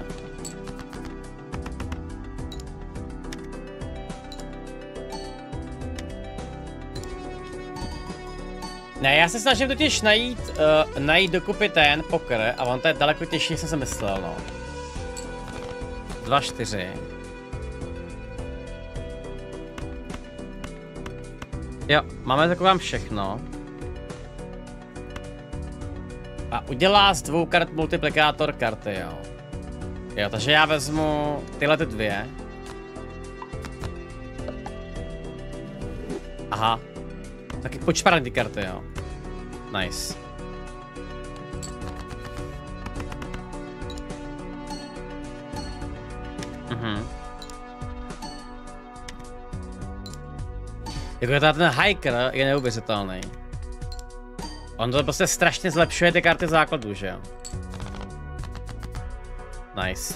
Ne, já se snažím totiž najít, uh, najít dokupy ten poker a on to je daleko těžší, než jsem si myslel, no. Dva, čtyři. Jo, máme taková všechno. A udělá z dvou kart multiplikátor karty, jo. Jo, takže já vezmu tyhle ty dvě. Aha. Taky počparan ty karty, jo. Nice. Mhm. Jako ten hiker je neuvěřitelný. On to prostě strašně zlepšuje ty karty základu, že jo. Nice.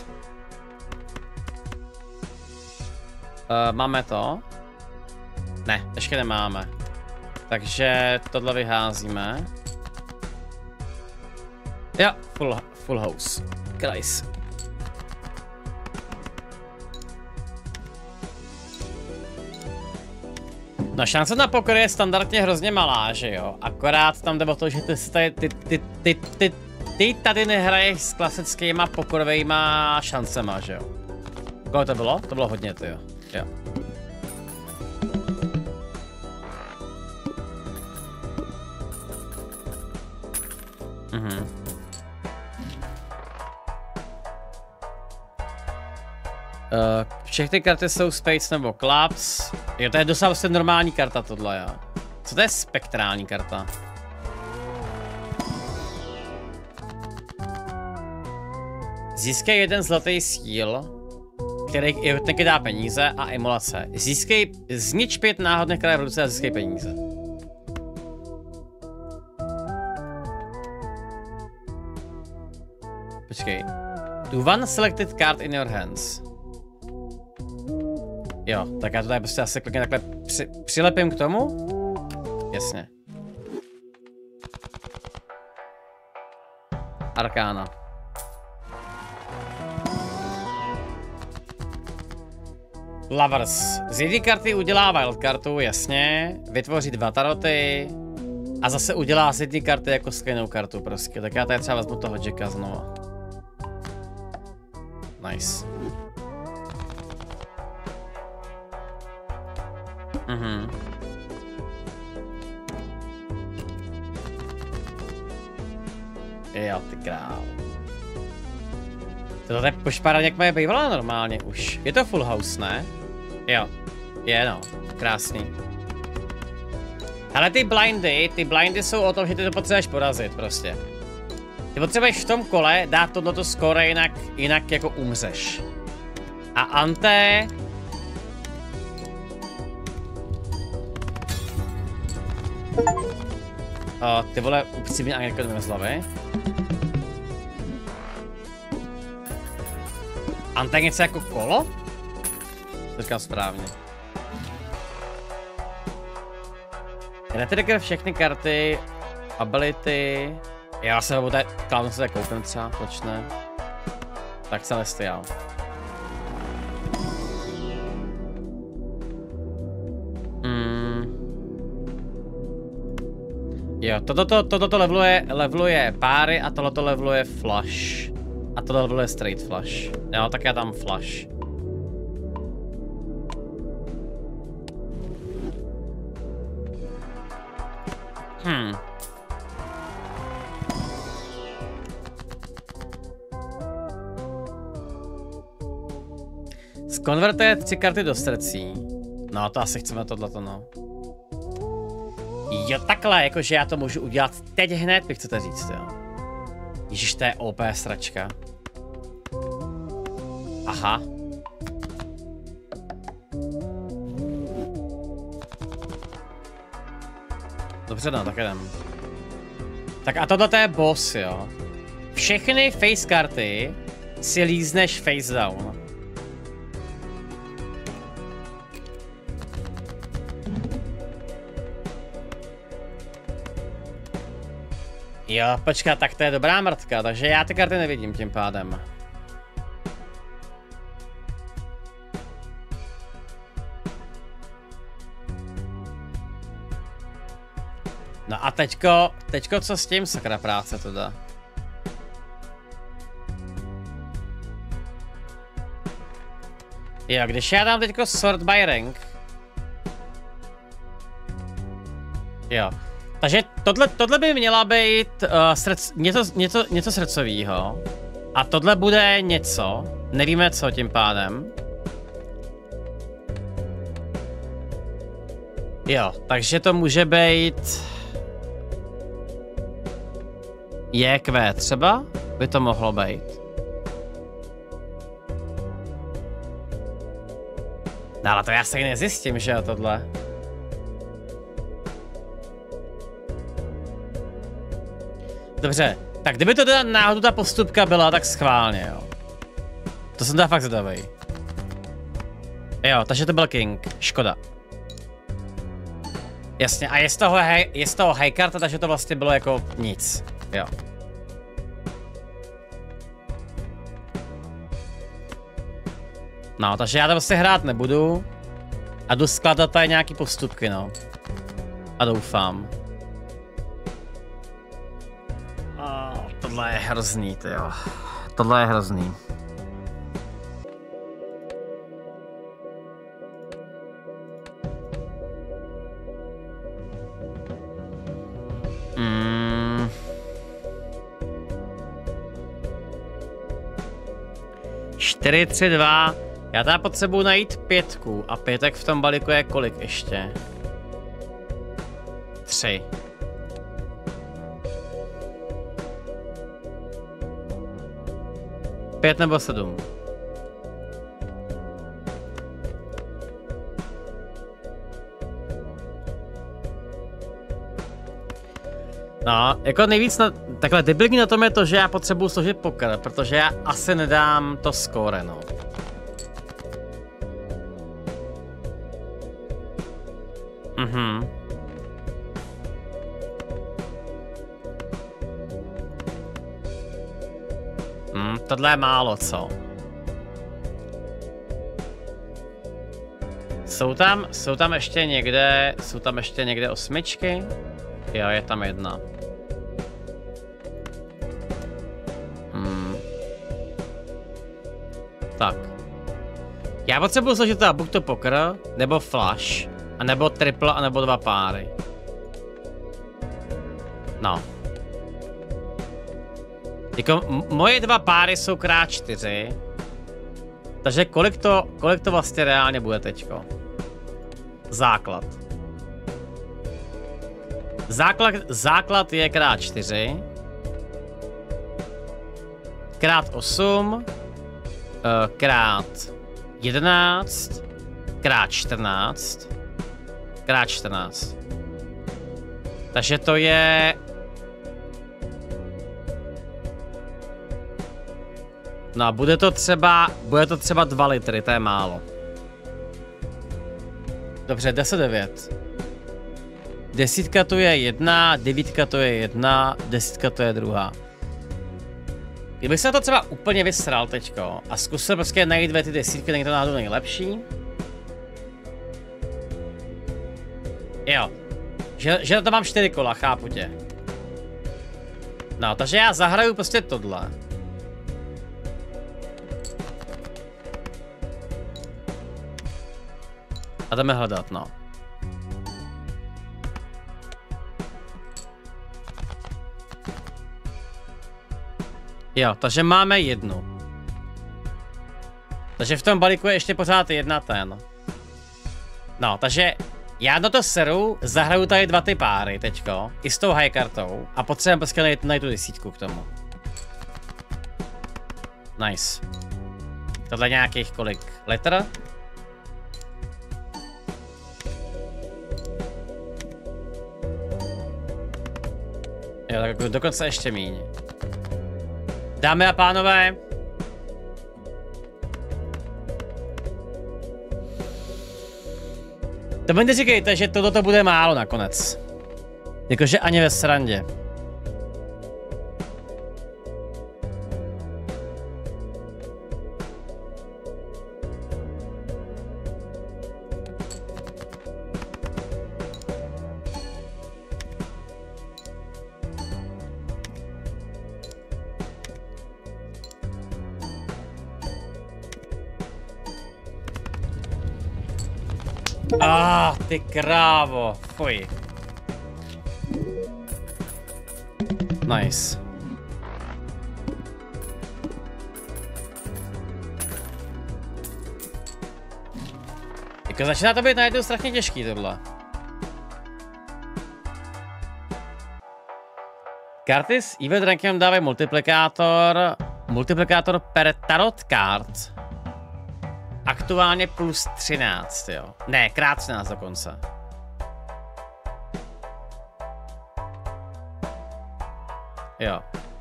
Uh, máme to? Ne, ještě nemáme. Takže tohle vyházíme. Jo, full, full house. Nice. No šance na poker je standardně hrozně malá, že jo? Akorát tam jde o to, že ty, ty, ty, ty, ty, ty, ty tady nehraješ s klasickýma pokerovejma šancema, že jo? Kolik to bylo? To bylo hodně, ty jo. Jo. Mhm. Uh, všechny karty jsou Spades nebo Clubs. Jo, to je docela vlastně normální karta tohle, jo. Co to je spektrální karta? Získej jeden zlatý síl, který taky dá peníze a emulace. Získej, znič pět náhodných kraje v ruce a získej peníze. Počkej. Do one selected card in your hands. Jo, tak já to tady prostě asi klidně takhle při, přilepím k tomu. Jasně. Arkána. Lovers. Z jedné karty udělá wildkartu, jasně. Vytvoří dva taroty. A zase udělá z jedné karty jako stejnou kartu prostě. Tak já tady třeba vezmu toho Jacka znova. Nice. Mhm. Jo, ty král. To je pošpáraně, jak moje bývala normálně už. Je to full house, ne? Jo. Je no. Krásný. Ale ty blindy, ty blindy jsou o tom, že ty to potřebuješ porazit prostě. Ty potřebuješ v tom kole dát tohleto skóre, jinak, jinak jako umřeš. A Ante... O, ty vole, upřímně Angelka do hlavy. Ante je něco jako kolo? To říkám správně. Já tady všechny karty, ability. Já se ho tady, klávnu se tady koupím třeba, proč ne? Tak se nestojal. Mm. Jo, toto to, to, to, to leveluje, leveluje páry a tohleto leveluje flush. A tohle leveluje straight flush. Jo, tak já dám flush. Hmm. Zkonvertuje tři karty do srdcí. No, to asi chceme tohleto, no. Jo, takhle, jakože já to můžu udělat teď hned, vy chcete říct, jo. Ježiš, to je O P sračka. Aha. Dobře, no, tak jdem. Tak a tohle je boss, jo. Všechny face karty si lízneš face down. Jo, počkat, tak to je dobrá mrtka, takže já ty karty nevidím tím pádem. No a teďko, teďko co s tím, sakra práce to dá. Jo, když já dám teďko sort by rank. Jo. Takže tohle, tohle by měla být uh, srdc, něco, něco, něco srdcovýho. A tohle bude něco. Nevíme co tím pádem. Jo, takže to může být... J Q třeba? By to mohlo být. No ale to já se nezjistím, že jo, tohle. Dobře, tak kdyby to teda náhodou ta postupka byla, tak schválně, jo. To jsem teda fakt zvědavej. Jo, takže to byl King, škoda. Jasně, a je z toho, hej, je z toho high karta, takže to vlastně bylo jako nic, jo. No, takže já to vlastně hrát nebudu. A jdu skládat tady nějaký postupky, no. A doufám. Oh, tohle je hrozný, jo. Tohle je hrozný. Mm. čtyři, tři, dva. Já tady potřebuji najít pětku a pětek v tom balíku je kolik ještě? Tři. Pět nebo sedm. No, jako nejvíc na, takhle debilní na tom je to, že já potřebuji složit poker, protože já asi nedám to skóre, no. Mhm. Hmm, tohle je málo, co? Jsou tam, jsou tam ještě někde, jsou tam ještě někde osmičky? Jo, je tam jedna. Hmm. Tak. Já potřebuji složit teda buď to poker, nebo flush, a nebo triple, a nebo dva páry. No. Jako, moje dva páry jsou krát čtyři. Takže kolik to, kolik to vlastně reálně bude teďko? Základ. Základ, základ je krát čtyři. Krát osm. Krát jedenáct. Krát čtrnáct. Krát čtrnáct. Takže to je... No, bude to třeba, bude to třeba dva litry, to je málo. Dobře, deset devět. Desítka to je jedna, devítka to je jedna, desítka to je druhá. Kdybych se na to třeba úplně vysral teďko a zkusil prostě najít dvě ty desítky, není to náhodou nejlepší. Jo. Že, že na to mám čtyři kola, chápu tě. No, takže já zahraju prostě tohle. A jdeme hledat, no. Jo, takže máme jednu. Takže v tom balíku je ještě pořád jedna ten. No, takže já do to seru, zahraju tady dva ty páry teďko, i s tou high kartou, a potřebujeme prostě najít, najít tu desítku k tomu. Nice. Tohle nějakých kolik? Litr? Jo, tak dokonce ještě míň. Dámy a pánové. To mi neříkejte, že toto bude málo nakonec. Jakože ani ve srandě. Ah, ty krávo, fuj. Nice. Jako začíná to být najednou strašně těžký tohle. Karty s event rankem dávají multiplikátor, multiplikátor per tarot card. Aktuálně plus třináct, jo. Ne, krát třináct dokonce. Jo.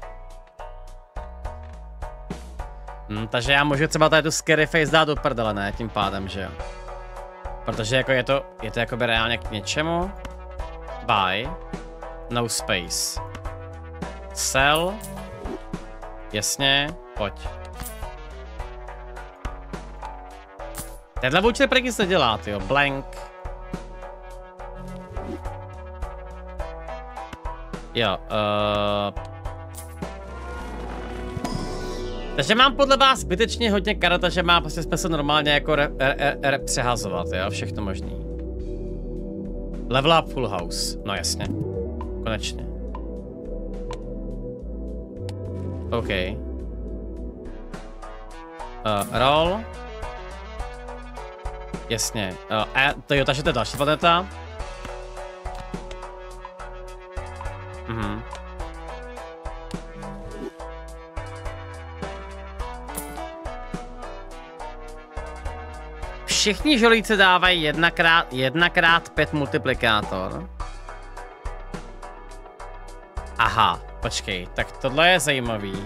Hm, takže já můžu třeba tady tu scary face dát do prdele, ne, tím pádem, že jo. Protože jako je to, je to jakoby reálně k něčemu. Buy. No space. Sell. Jasně, pojď. Tenhle voucher prý nic nedělá, tyjo, blank. Jo, uh... Takže mám podle vás zbytečně hodně karet, že má prostě smysl normálně jako re, re, re, přehazovat, jo, všechno možný. Level up full house, no jasně. Konečně. OK. Uh, roll. Jasně. Uh, a to jo, takže to je další planeta. Mhm. Všichni žolíci dávají jednakrát, jednakrát pět multiplikátor. Aha, počkej, tak tohle je zajímavý.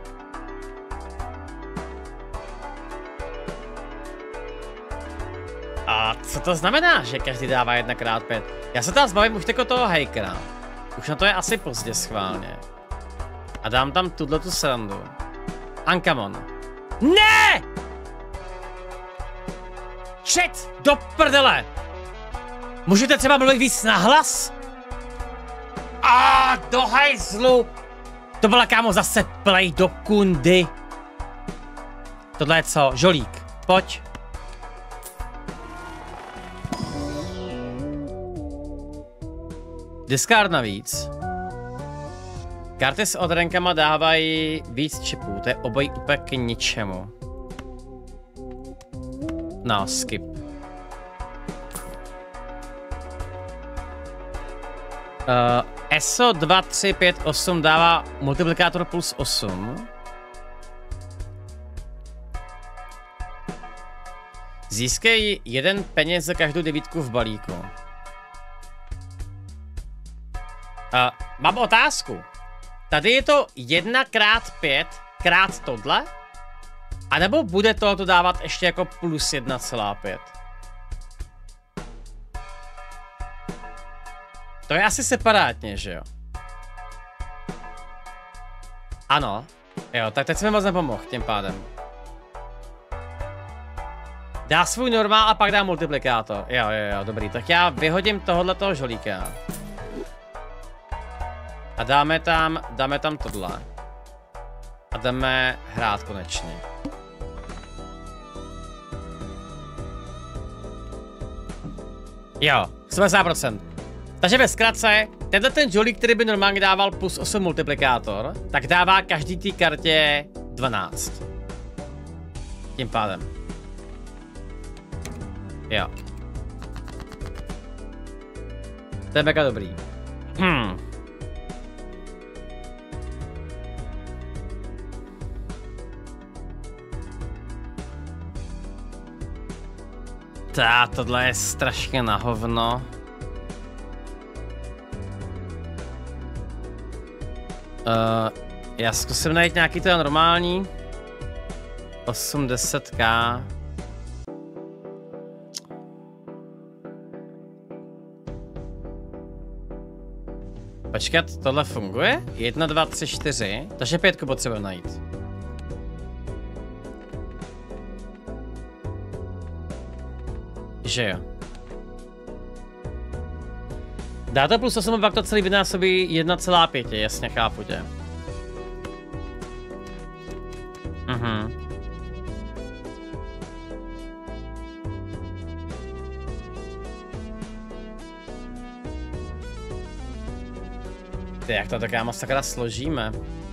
A co to znamená, že každý dává jednakrát pět? Já se tam zbavím už jako toho hejkera. Už na to je asi pozdě schválně. A dám tam tuto srandu. Ankamon. Ne! Čet do prdele! Můžete třeba mluvit víc nahlas? A do hajzlu! To byla kámo zase play do kundy. Tohle je co? Žolík. Pojď. Discard navíc. Karty s odrenkama dávají víc čipů, to je obojí úplně k ničemu. No, skip. Uh, E S O dva, tři, pět, osm dává multiplikátor plus osm. Získej jeden peněz za každou devítku v balíku. Uh, mám otázku. Tady je to jedna krát pět krát tohle? A nebo bude tohoto dávat ještě jako plus jedna celá pět? To je asi separátně, že jo? Ano. Jo, tak teď se mi moc nepomohl tím pádem. Dá svůj normál a pak dá multiplikátor. Jo, jo, jo, dobrý. Tak já vyhodím tohohletoho žolíka. A dáme tam, dáme tam tohle. A jdeme hrát konečně. Jo, sedmdesát procent. Takže ve zkratce, tenhle ten žolík, který by normálně dával plus osm multiplikátor, tak dává každý té kartě dvanáct. Tím pádem. Jo. To je mega dobrý. Hmm. Tá, tohle je strašně na hovno. Uh, já zkusím najít nějaký ten normální. osmdesát k. Počkat, tohle funguje? jedna, dva, tři, čtyři. Takže pětku potřebujeme najít. Že jo. Dá to plus osm, pak to celý vynásobí jedna celá pět, jasně, chápu tě. Mhm. Ty, jak to tak kámo sakra složíme?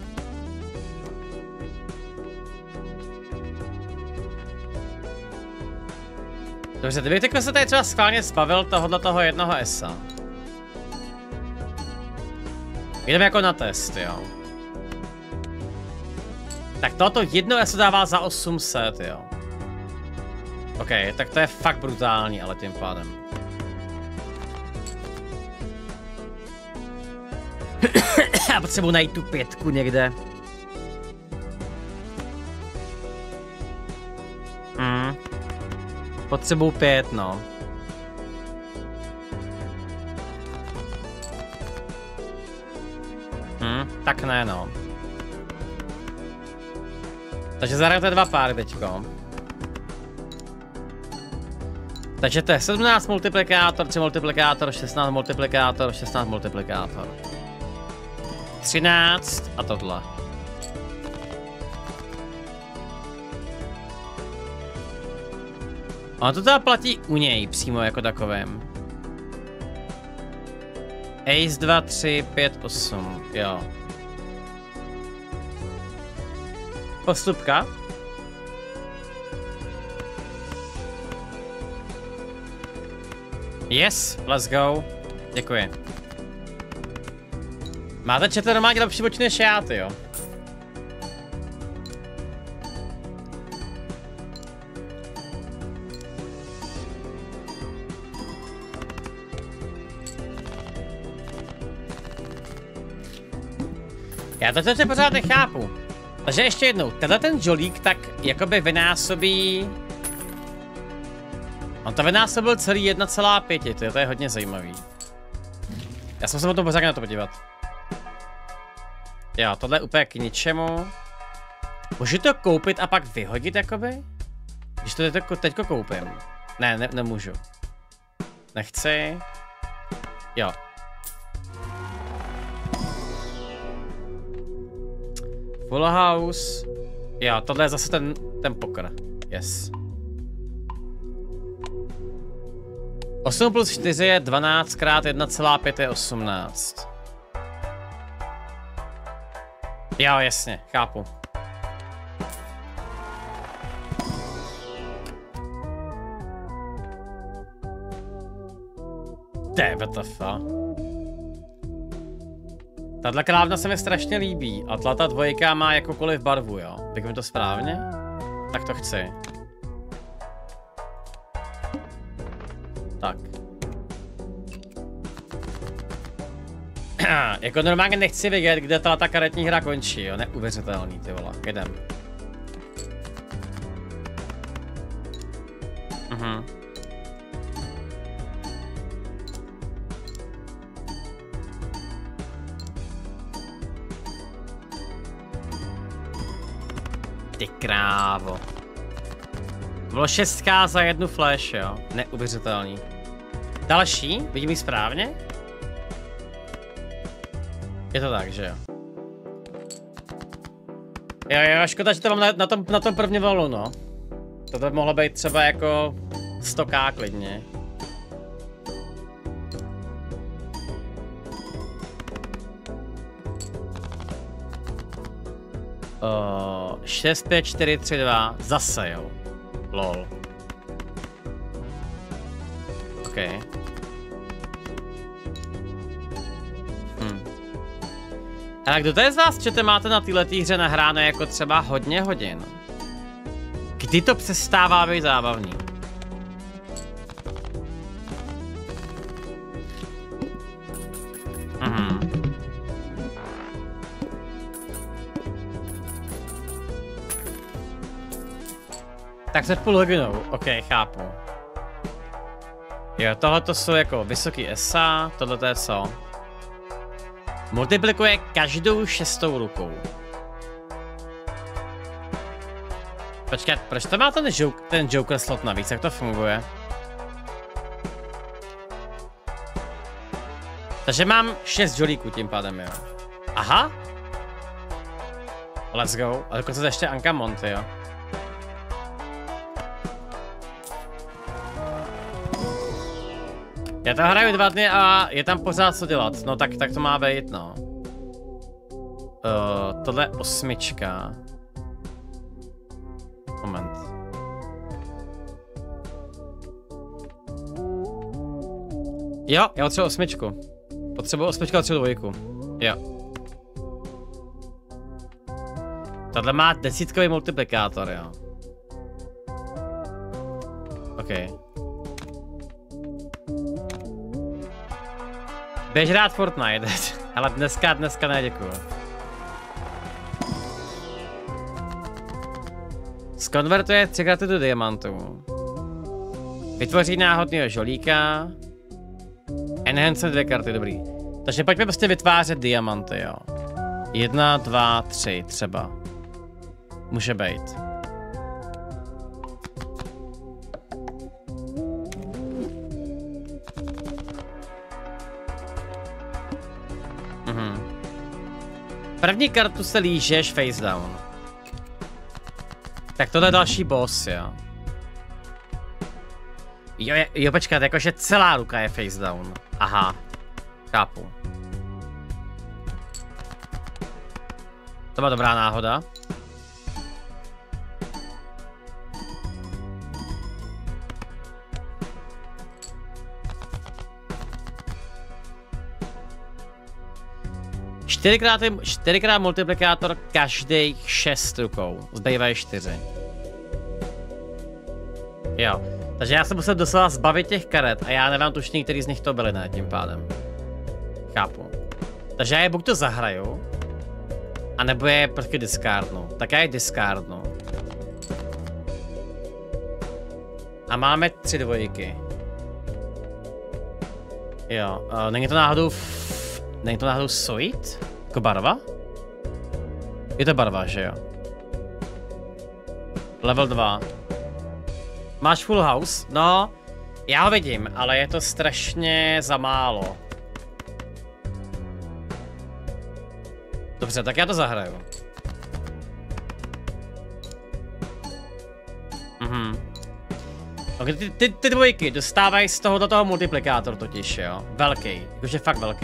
Dobře, kdybych teď se tady třeba schválně zbavil tohohle toho jednoho esa. Jdeme jako na test, jo. Tak tohoto jedno eso dává za osm set, jo. OK, tak to je fakt brutální, ale tím pádem. Já potřebuji najít tu pětku někde. Hmm. Potřebuji pět, no. Hm, tak ne, no. Takže zahrajete dva páry teďko. Takže to je sedmnáct multiplikátor, tři multiplikátor, šestnáct multiplikátor, šestnáct multiplikátor. třináct a tohle. Ono to teda platí u něj přímo jako takovém. Ace dva, tři, pět, osm, jo. Yes, let's go. Děkuji. Máte čete normálně lepší oči než já, ty jo. Já to teď pořád nechápu. Takže ještě jednou, tenhle ten žolík tak jakoby vynásobí... On to vynásobil celý jedna celá pět, to je, to je hodně zajímavý. Já jsem se o tom pořád na to podívat. Jo, tohle je úplně k ničemu. Můžu to koupit a pak vyhodit jakoby? Když to teďko, teďko koupím. Ne, ne, nemůžu. Nechci. Jo. Full house. Jo, tohle je zase ten, ten poker. Yes. osm plus čtyři je dvanáct krát jedna celá pět je osmnáct. Jo, jasně, chápu. T W T F. Tahle krávna se mi strašně líbí a tato dvojka má jakoukoliv barvu, jo. Řeknu to správně? Tak to chci. Tak. Jako normálně nechci vědět, kde ta, ta karetní hra končí, jo. Neuvěřitelný, ty vole. Jedem. Mhm. Ty krávo. Bylo šestka za jednu flash, jo. Neuvěřitelný. Další? Vidím ji správně? Je to tak, že jo. Jo, jo, škoda, že to mám na, na, tom, na tom první volu, no. To by mohlo být třeba jako sto ká klidně. Uh, šest, pět, čtyři, tři, dva, zase jo. Lol. OK. Hm. A kdo to je z vás, že te máte na této hře nahráno jako třeba hodně hodin? Kdy to přestává být zábavný? Mhm. Tak se půl hodinou, ok, chápu. Jo, tohle to jsou jako vysoký S A, tohle to je co? Multiplikuje každou šestou rukou. Počkat, proč to má ten, joke, ten Joker slot navíc, jak to funguje? Takže mám šest žolíků tím pádem, jo. Aha. Let's go, a dokonce to ještě Anka Monty, jo. Já to hraju dva dny a je tam pořád co dělat, no tak, tak to má být, no. Uh, tohle je osmička. Moment. Jo, já potřebuji osmičku. Potřebuji osmičku a potřebuji dvojku. Jo. Tohle má desítkový multiplikátor, jo. OK. Běž hrát Fortnite, ale dneska, dneska ne, děkuju. Skonvertuje tři karty do diamantů. Vytvoří náhodného žolíka. Enhance dvě karty, dobrý. Takže pojďme prostě vytvářet diamanty, jo. Jedna, dva, tři třeba. Může být. První kartu se lížeš face down. Tak tohle je další boss, jo. Jo, jo, počkat, jakože celá ruka je face down. Aha, chápu. To byla dobrá náhoda. čtyřikrát, čtyřikrát multiplikátor každých šest rukou. Zbývají čtyři. Jo. Takže já jsem musel doslova zbavit těch karet a já nemám tušný, který z nich to byly, ne, tím pádem. Chápu. Takže já je buď to zahraju, anebo je prostě discardnu. Tak já je discardnu. A máme tři dvojky. Jo, uh, není to náhodou f... Není to náhodou Soit? Jako barva? Je to barva, že jo? Level dva. Máš full house? No, já ho vidím, ale je to strašně za málo. Dobře, tak já to zahraju. Mhm. Okay, ty, ty, ty dvojky dostávají z toho do toho multiplikátor totiž, jo? Velký, jakože fakt velký.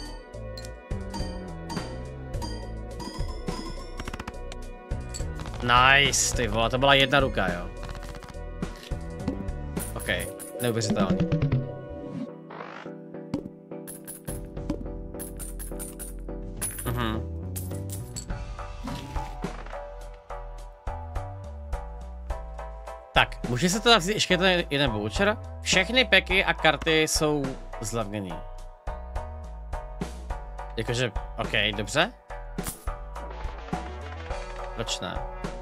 Nice, ty vole, to byla jedna ruka, jo? OK, neuvěřitelný. Mhm. Tak, může se to vzít ještě ten jeden voucher? Všechny peky a karty jsou zlevněný. Jakože, OK, dobře. Proč ne?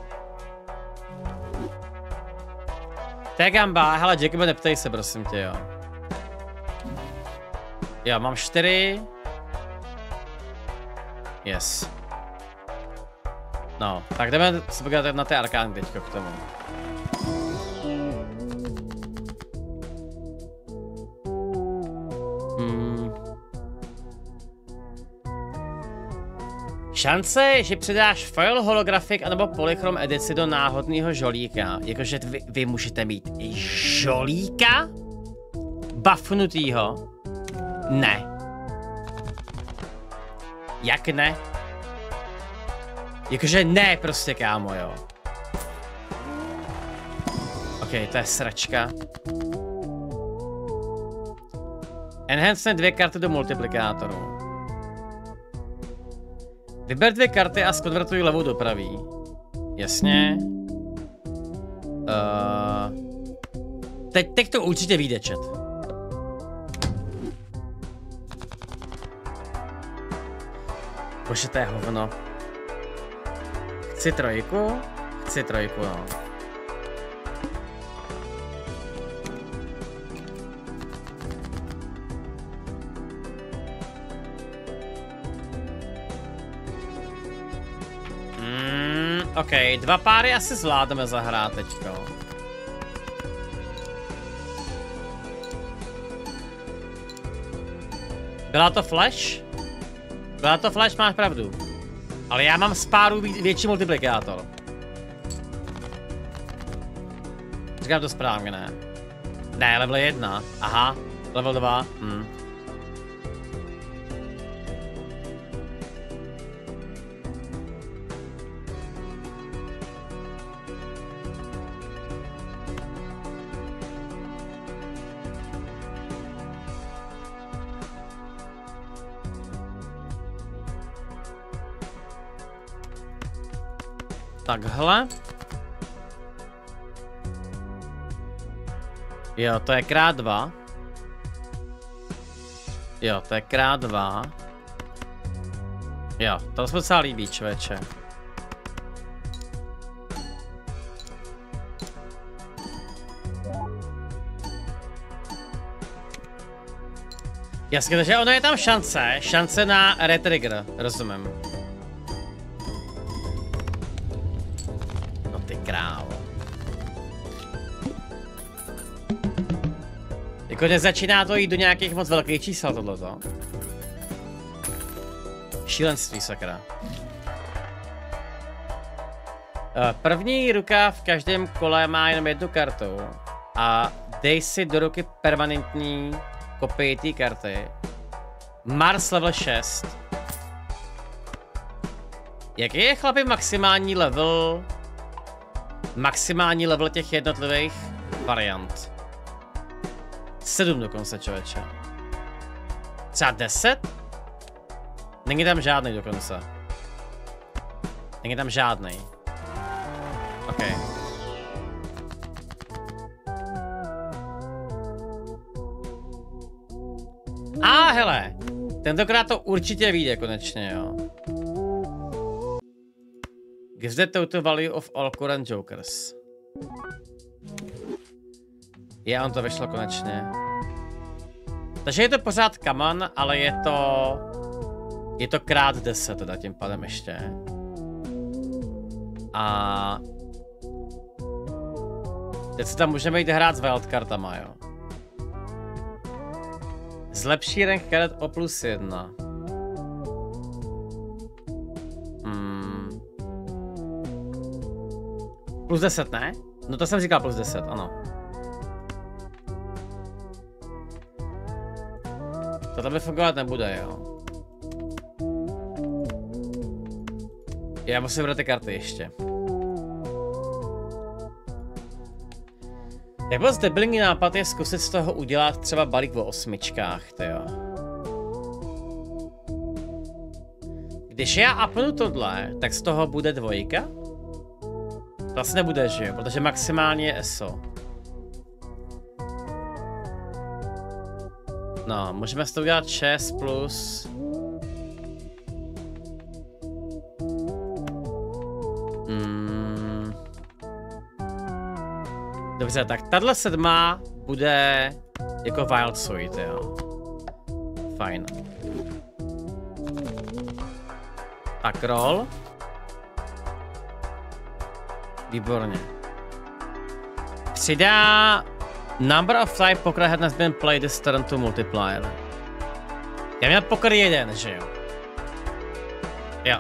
To je gamba, hele, Jacobe, neptej se, prosím tě, jo. Jo, mám čtyři. Yes. No, tak jdeme se podívat na ty arkány teďko k tomu. Hmm. Šance, že přidáš foil holographic anebo polychrom edici do náhodného žolíka. Jakože vy, vy můžete mít i žolíka? Buffnutýho? Ne. Jak ne? Jakože ne prostě, kámo, jo. OK, to je sračka. Enhance dvě karty do multiplikátoru. Vyber dvě karty a zkonvertuj levou do pravý. Jasně. Uh, teď, teď to určitě vyjde, chat. Bože, to je hovno. Chci trojku? Chci trojku, no. Mm, OK, dva páry asi zvládneme zahrát teďko. Byla to flash? Byla to flash, máš pravdu. Ale já mám z páru větší multiplikátor. Říkám to správně, ne? Ne, level jedna. Aha, level dva. Hm. Takhle. Jo, to je krát dva. Jo, to je krát dva. Jo, to se docela líbí, člověče. Jasně, takže ono je tam šance, šance na retrigger, rozumím. Král. Jako nezačíná to jít do nějakých moc velkých čísel tohleto. Šílenství, sakra. První ruka v každém kole má jenom jednu kartu a dej si do ruky permanentní kopii té karty. Mars level šest. Jaký je, chlapi, maximální level? Maximální level těch jednotlivých variant. sedm dokonce, člověče. Třeba deset? Není tam žádný dokonce. Není tam žádný. OK. A hele, tentokrát to určitě vyjde konečně, jo. Gives the total value of all current jokers. Je, on to vyšlo konečně. Takže je to pořád kaman, ale je to... Je to krát deset teda tím pádem ještě. A... Teď si tam můžeme jít hrát s wildcardama, jo. Zlepší rank karet o plus jedna. Hmm. Plus deset, ne? No to jsem říkal plus deset, ano. To by fungovat nebude, jo. Já musím brát ty karty ještě. Jak moc debilní nápad je zkusit z toho udělat třeba balík o osmičkách, tyjo. Když já upnu tohle, tak z toho bude dvojka? To asi nebude, že jo, protože maximálně je S O. No, můžeme z toho udělat šest plus... Hmm. Dobře, tak tahle sedma bude jako Wild Suite, jo. Fajn. Tak roll. Výborně. Přidá number of type poker has been played this turn to multiplier. Já měl poker jeden, že jo? Jo.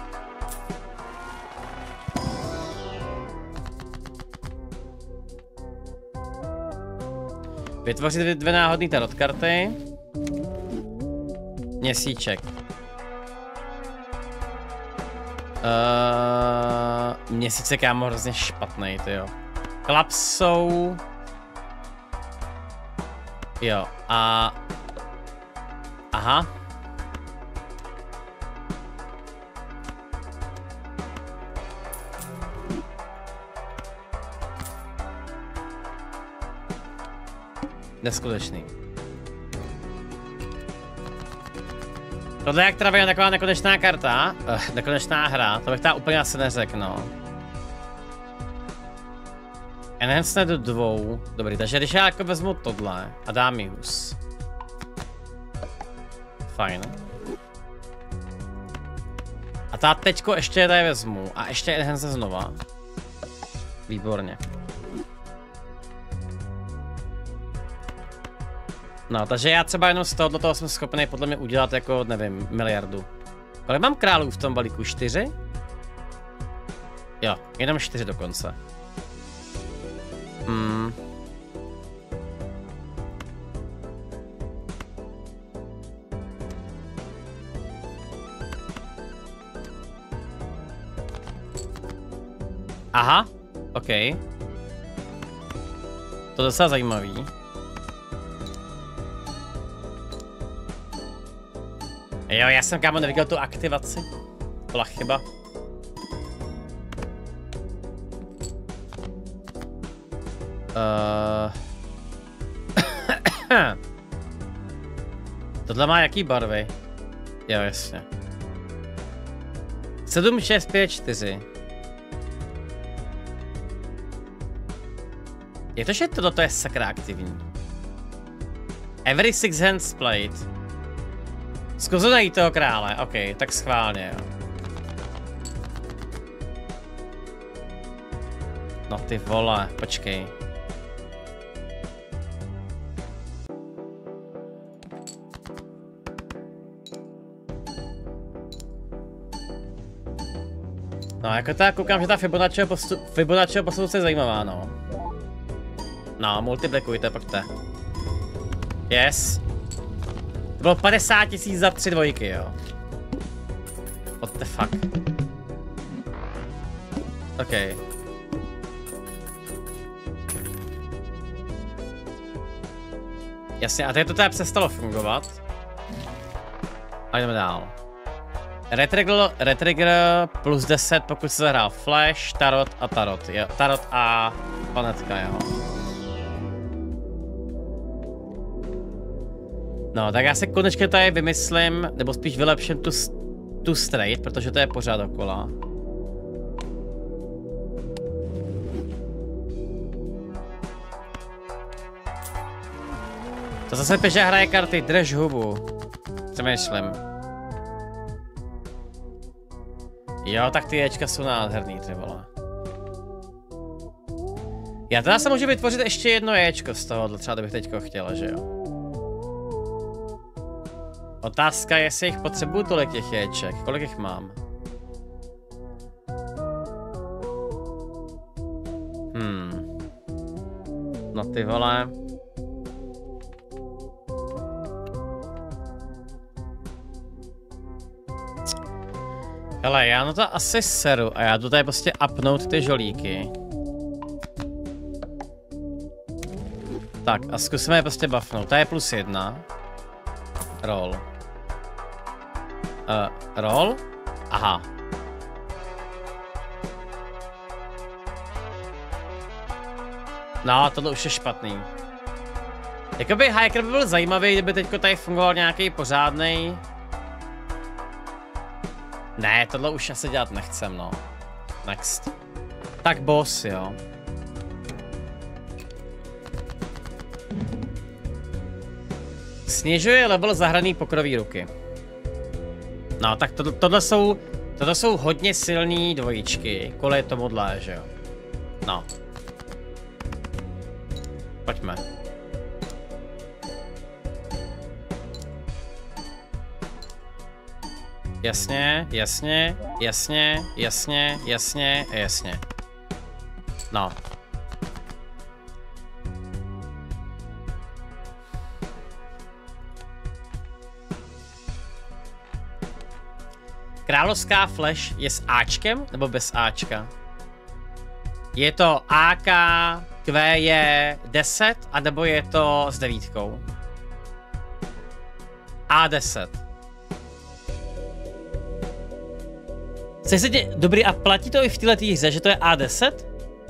Vytvořit dvě náhodné tarot karty. Měsíček. Uh, měsíček já mám hrozně špatnej, ty jo. Klapsou. Jo, a... Aha. Neskutečný. Tohle jak teda byla taková nekonečná karta, uh, nekonečná hra, to bych teda úplně asi neřekl, no. Enhanced do dvou. Dobrý, takže když já jako vezmu tohle a dám minus. Fajn. A ta teďko ještě tady vezmu a ještě enhance znova. Výborně. No, takže já třeba jenom z tohoto toho jsem schopný podle mě udělat jako, nevím, miliardu. Kolik mám králů v tom balíku? Čtyři? Jo, jenom čtyři dokonce. Hmm. Aha, OK. To je docela zajímavý. Jo, já jsem kámo neviděl tu aktivaci. Byla chyba. Uh... Tohle má jaký barvy? Jo, jasně. sedm, šest, pět, čtyři. Je to, že tohle je sakra aktivní. Every six hands played. Zkusu najít toho krále, ok, tak schválně, jo. No ty vole, počkej. No, jako tak koukám, že ta Fibonacciho postup, Fibonacciho postup je zajímavá, no. No, multiplikujte, pojďte. Yes. To bylo padesát tisíc za tři dvojky, jo. What the fuck. OK. Jasně, a teď to teda přestalo fungovat. A jdeme dál. Retrigger, retrigger plus deset, pokud se zahrál Flash, Tarot a Tarot. Jo, Tarot a Planetka, jo. No, tak já se konečně tady vymyslím, nebo spíš vylepším tu, tu straight, protože to je pořád dokola. To zase Peža hraje karty, drž hubu. Přemýšlím. Jo, tak ty ječka jsou nádherný, ty vole. Já teda se můžu vytvořit ještě jedno ječko z tohohle, třeba kdybych teďko chtěla, že jo. Otázka je, jestli jich potřebuju tolik těch ječek. Kolik jich mám? Hmm. No ty vole. Hele, já no to asi seru a já jdu tady prostě upnout ty žolíky. Tak a zkusíme je prostě buffnout. To je plus jedna. Roll. Uh, roll? Aha. No, tohle už je špatný. Jakoby Hiker by byl zajímavý, kdyby teďko tady fungoval nějaký pořádnej. Ne, tohle už asi dělat nechcem, no. Next. Tak boss, jo. Snižuje level zahraný pokrový ruky. No, tak to, tohle jsou, tohle jsou hodně silný dvojičky, kvůli tomuhle, že jo. No. Pojďme. Jasně, jasně, jasně, jasně, jasně, jasně. No. Královská flash je s Ačkem nebo bez Ačka? Je to A K Q je deset, anebo je to s devítkou? A deset. Jsi tě, dobrý, a platí to i v této hře, že to je A deset?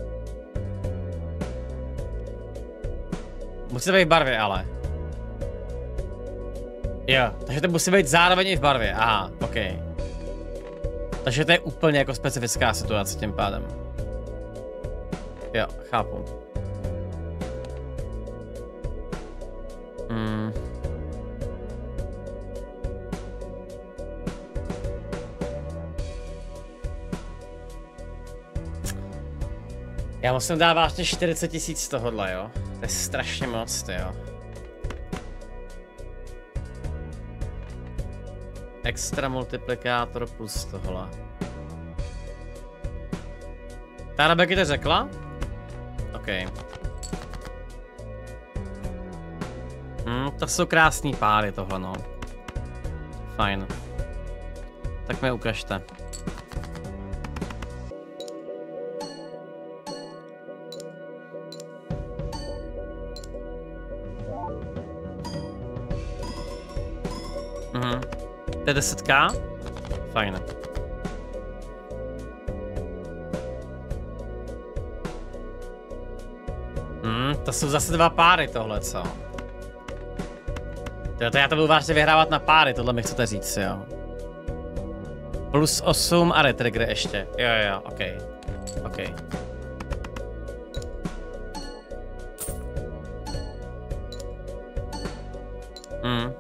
Musí to být v barvě, ale. Jo, takže to musí být zároveň i v barvě, aha, ok. Takže to je úplně jako specifická situace tím pádem. Jo, chápu. Hmm. Já musím dát vážně čtyřicet tisíc z tohohle, jo. To je strašně moc, ty jo. Extra multiplikátor plus tohle. Ta Rebecca to řekla? OK. Hmm, to jsou krásný páry tohle, no. Fajn. Tak mi ukažte. Mhm. To je desetka? Fajn. Hmm, to jsou zase dva páry tohle, co? To já to budu vážně vyhrávat na páry, tohle mi chcete říct, jo. Plus osm a retrigger ještě. Jo, jo, ok. Ok. Hmm.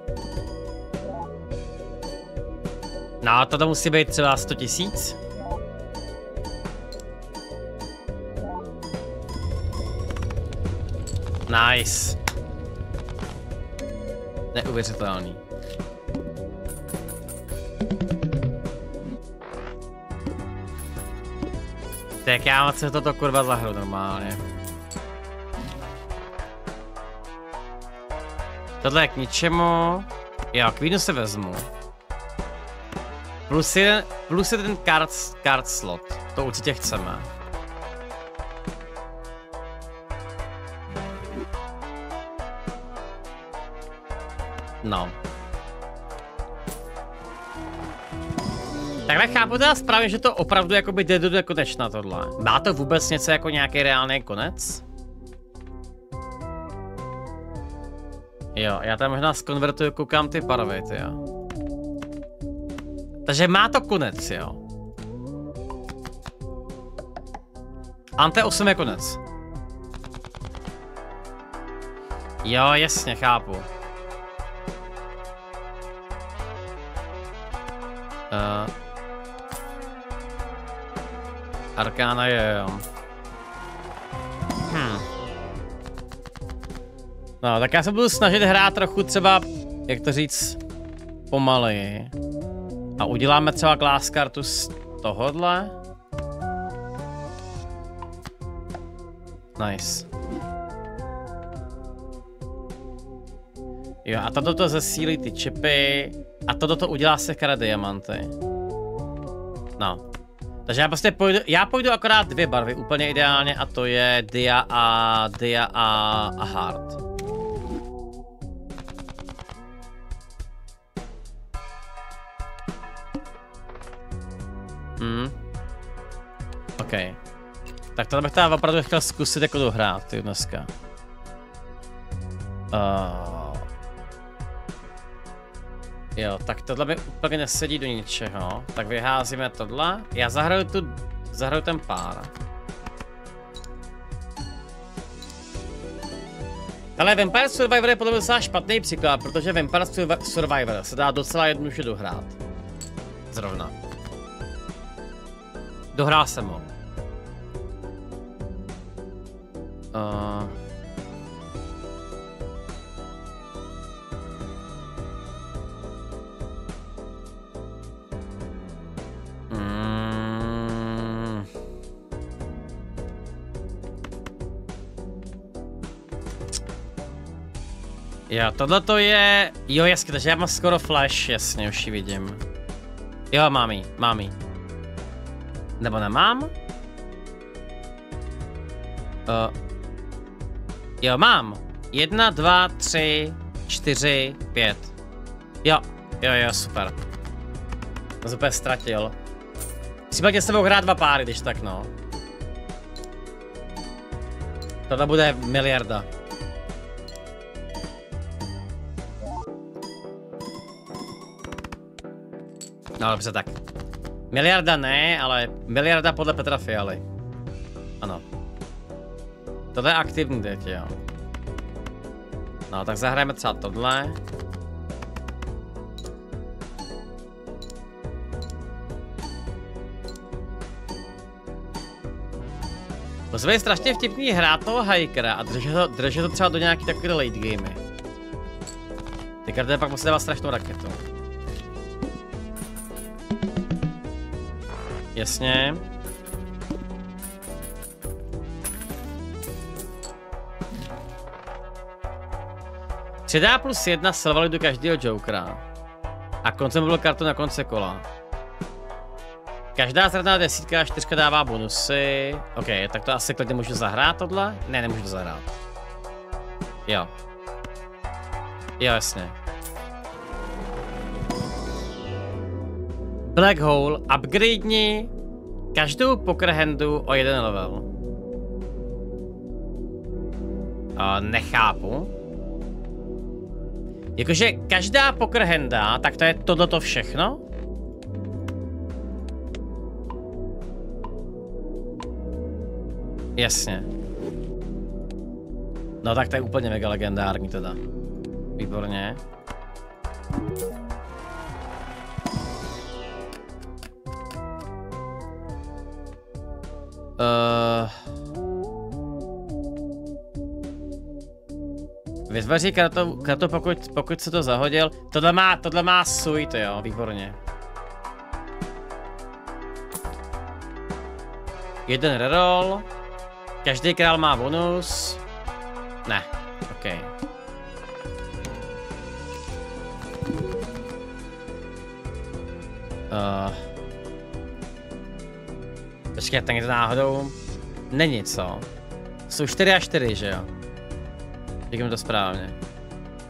No, toto musí být třeba sto tisíc. Nice. Neuvěřitelný. Tak já moc se toto kurva zahru normálně. Tohle je k ničemu. Jo, Queenu se vezmu. Plus jeden, plus jeden card, card slot. To určitě chceme. No. Takhle chápu teda správně, že to opravdu jakoby jde do nekonečna tohle. Má to vůbec něco jako nějaký reálný konec? Jo, já tam možná zkonvertuju, koukám ty parvy, ty jo. Takže má to konec, jo. Ante osm je konec. Jo, jasně, chápu. Uh, Arkána je, jo. Hm. No, tak já se budu snažit hrát trochu třeba, jak to říct, pomaleji. A uděláme třeba class kartu z tohodle. Nice. Jo, a toto to zesílí ty čipy. A toto to udělá se kara diamanty. No. Takže já prostě půjdu, já půjdu akorát dvě barvy, úplně ideálně, a to je dia a dia a, a hard. Hmm. OK. Tak to bych teda opravdu chtěl zkusit jako dohrát, ty dneska. Uh... Jo, tak tohle mi úplně nesedí do ničeho. Tak vyházíme tohle. Já zahraju tu, zahraju ten pár. Ale Vampire Survivor je podle mě docela špatný příklad, protože Vampire Survivor se dá docela jednoduše dohrát. Zrovna. Dohrál jsem ho. Uh... Mm. Jo, tohle to je... Jo, jasně, takže já mám skoro flash, jasně, už ji vidím. Jo, mám jí, mám jí. Nebo nemám? Uh, jo, mám. Jedna, dva, tři, čtyři, pět. Jo, jo, jo, super. To jsem úplně ztratil. Případně s tebou hrát dva páry, když tak, no. Tohle bude miliarda. No dobře, tak. Miliarda ne, ale miliarda podle Petra Fialy. Ano. Tohle je aktivní teď, jo. No, tak zahrajeme třeba tohle. To je strašně vtipný hrát toho hikera a držet to, držet to třeba do nějaký takové late gamey. Ty karty pak musí dávat strašnou raketu. Jasně. tři dé plus jedna silvali do každého jokera. A koncem byl kartu na konci kola. Každá zradná desítka a čtyřka dává bonusy. OK, tak to asi klidně můžu zahrát tohle? Ne, nemůžu to zahrát. Jo. Jo, jasně. Black Hole, upgradeni každou poker handu o jeden level. Uh, nechápu. Jakože každá poker handa, tak to je tohleto všechno? Jasně. No tak to je úplně mega legendární teda. Výborně. Uh... Vytvoří kartu, kartu pokud, pokud se to zahodil. Tohle má, tohle má suit, jo, výborně. Jeden reroll. Každý král má bonus. Ne, ok. Uh. Počkej, ten je to náhodou. Není, co? Jsou čtyři a čtyři, že jo? Říkám to správně.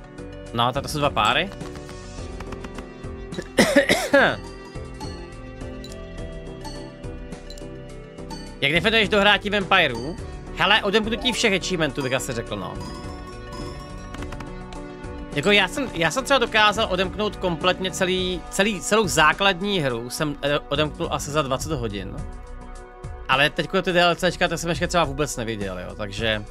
No, tak to jsou dva páry. Jak definuješ dohrátí vampirů? Hele, odemknutí všech achievementů bych asi řekl, no. Jako já jsem, já jsem třeba dokázal odemknout kompletně celý, celý, celou základní hru, jsem odemknul asi za dvacet hodin. Ale teďko ty DLCčka, to jsem ještě třeba vůbec neviděl, jo, takže...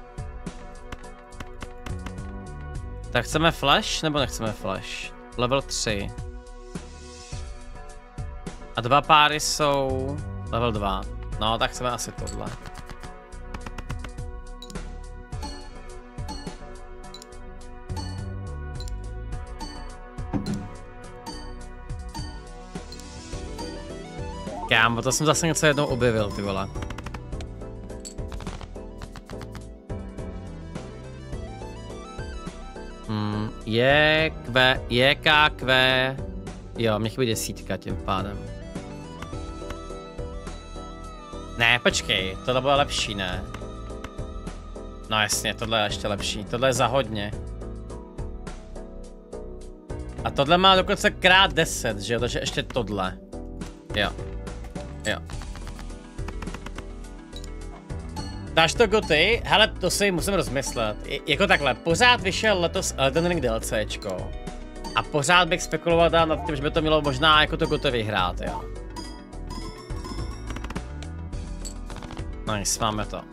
Tak chceme flash, nebo nechceme flash? Level tři. A dva páry jsou level dva. No, tak chceme asi tohle. Kámo, to jsem zase něco jednou objevil, ty vole. Hmm, je, kve, je, k, kve... Jo, mě chybí desítka tím pádem. Ne, počkej, tohle bude lepší, ne? No jasně, tohle je ještě lepší, tohle je za hodně. A tohle má dokonce krát deset, že jo, takže ještě tohle. Jo. Jo. Dáš to goty? Hele, to si musím rozmyslet. I, jako takhle, pořád vyšel letos Elden Ring DLCčko. A pořád bych spekuloval nad tím, že by to mělo možná jako to goty vyhrát, jo. Nice, máme to.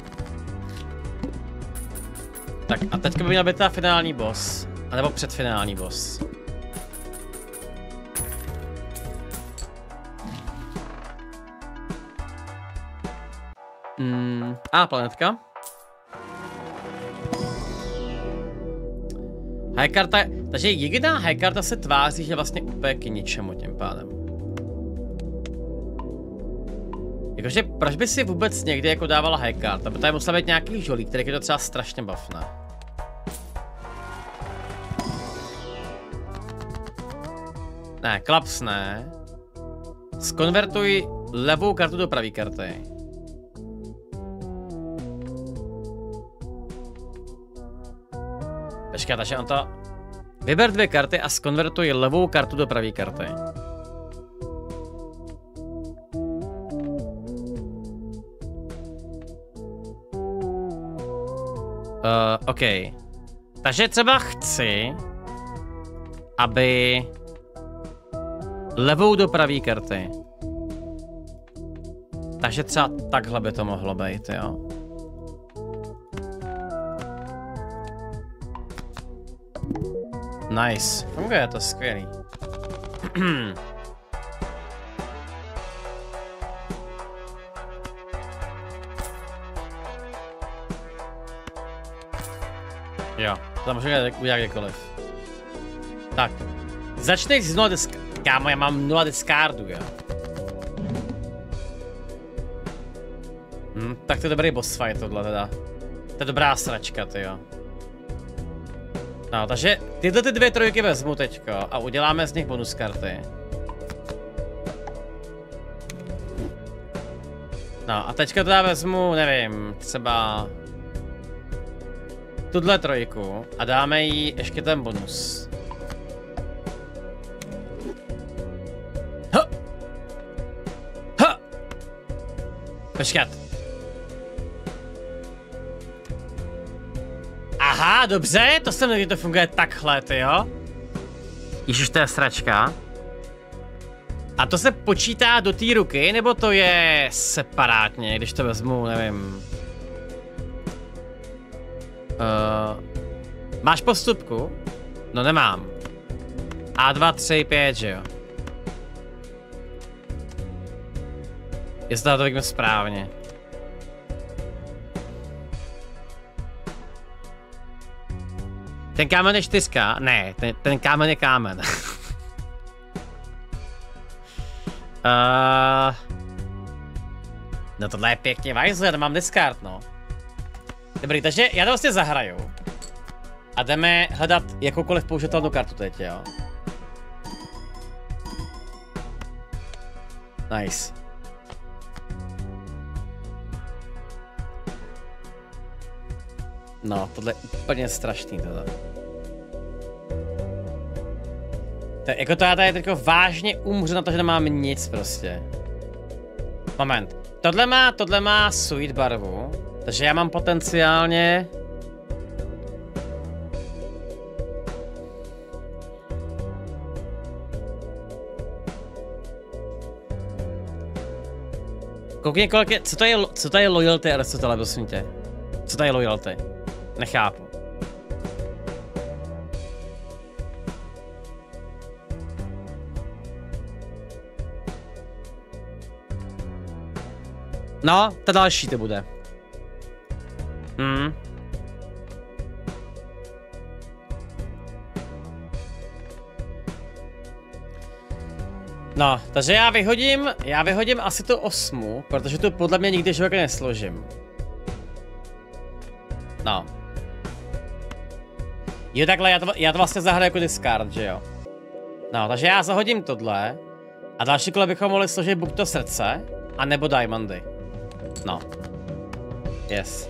Tak a teďka by měl být ta finální boss. A nebo předfinální boss. Mm, a planetka. Highkarta, takže jediná highkarta se tváří, že vlastně úplně k ničemu tím pádem. Jakože proč by si vůbec někdy jako dávala highkarta? Protože musela být nějaký žolík, který je to třeba strašně bafne. Ne, klaps ne. Skonvertuj levou kartu do pravé karty. Počkej, takže on to... Vyber dvě karty a skonvertuj levou kartu do pravé karty. Uh, OK. Takže třeba chci, aby levou do pravé karty. Takže třeba takhle by to mohlo být, jo. Nice. Funguje to skvělý. Jo, to můžeme udělat kdekoliv. Tak. Začneš z nula disk... Kámo, já mám nula discardů, jo. Hm, tak to je dobrý boss fight tohle teda. To je dobrá sračka, ty jo. No, takže tyhle ty dvě trojky vezmu teďko a uděláme z nich bonus karty. No a teďka teda vezmu, nevím, třeba tuhle trojku a dáme jí ještě ten bonus. Ha! Ha! Počkat. Aha, dobře, to jsem nevěděl, to funguje takhle, ty jo. Ježiš, to je sračka. A to se počítá do té ruky, nebo to je separátně, když to vezmu, nevím. Uh, máš postupku? No nemám. A dva, tři, pět, že jo. Jestli to vidíme správně. Ten kámen je čtyřka? Ne, ten, ten kámen je kámen. uh, no tohle je pěkně vajzle, já nemám discard, no. Dobrý, takže já to vlastně zahraju. A jdeme hledat jakoukoliv použitelnou kartu teď, jo. Nice. No, tohle je úplně strašný teda. To je, jako to já tady teďko vážně umřu na to, že nemám nic prostě. Moment. Tohle má, tohle má sweet barvu, takže já mám potenciálně... Koukni, kolik je, co to je, co to je loyalty, Aristotele, prosím tě? Co to je loyalty? Nechápu. No, ta další to bude. Hmm. No, takže já vyhodím, já vyhodím asi tu osmu, protože tu podle mě nikdy životě nesložím. No. Jo, takhle, já to, já to vlastně zahraju jako discard, že jo? No, takže já zahodím tohle a další kole bychom mohli složit buď to srdce, anebo diamondy. No. Yes.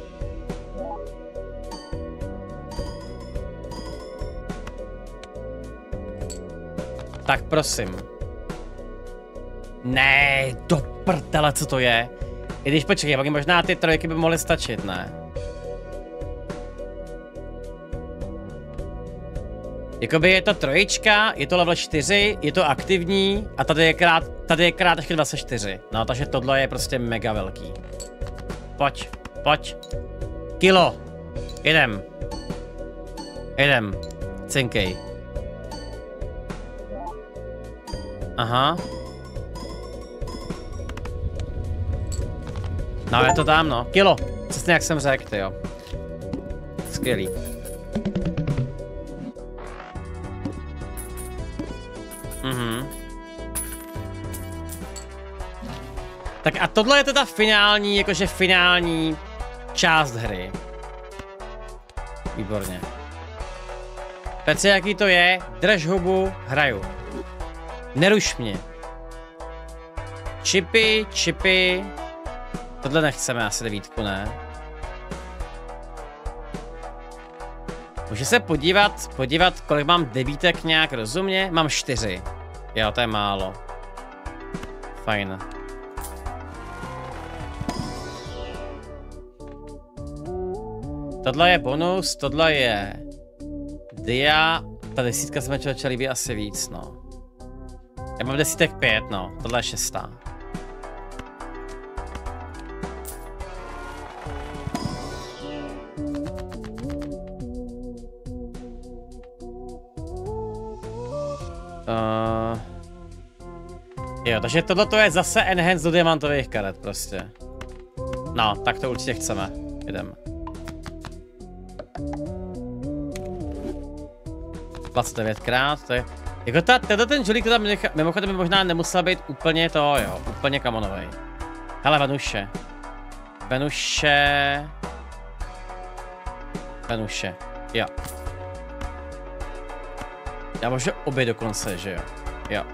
Tak prosím. Ne, do prdele, co to je? I když počkej, pak možná ty trojky by mohly stačit, ne? Jakoby je to trojička, je to level čtyři, je to aktivní a tady je krát, tady je krát ještě dvacet čtyři. No, takže tohle je prostě mega velký. Pojď, pojď. Kilo. Jedem. Jedem. Cinkej. Aha. No, je to tam, no. Kilo. Přesně jak jsem řekl, ty jo. Skvělý. Mhm. Tak a tohle je teda finální, jakože finální část hry. Výborně. Petře, jaký to je? Drž hubu, hraju. Neruš mě. Čipy, čipy. Tohle nechceme asi devítku, ne? Můžu se podívat, podívat, kolik mám devítek nějak rozumně? Mám čtyři. Jo, to je málo. Fajn. Tohle je bonus, tohle je dia. Ta desítka se mi člověče líbí asi víc, no. Já mám desítek pět, no. Tohle je šestá. Uh, jo, takže tohle to je zase enhance do diamantových karet prostě. No, tak to určitě chceme. Jdem. dvacet devětkrát, to je... Jako ta, tenhle ten žulík, teda mimochodem by možná nemusel být úplně to, jo, úplně kamonovej. Hele, Venuše. Venuše... Venuše, jo. Já můžu obě dokonce, že jo? Jo.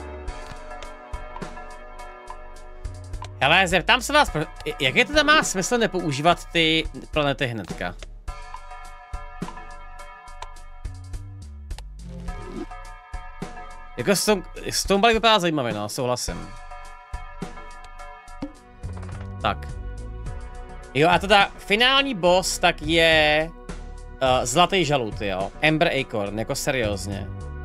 Hele, zeptám se vás, jaké teda má smysl nepoužívat ty planety hnedka? Jako Stonebalik vypadá zajímavě, no, souhlasím. Tak. Jo, a teda finální boss tak je... Uh, zlatý žalud, jo. Ember Acorn, jako seriózně.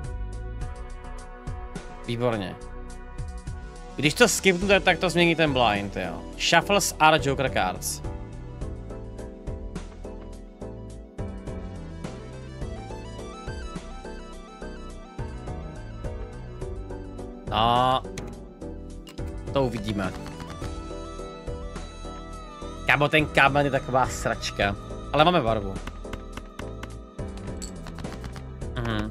Výborně. Když to skipnu, tak to změní ten blind, jo. Shuffles are Joker cards. No. To uvidíme. Kámo, ten kámen je taková sračka. Ale máme barvu. Mhm.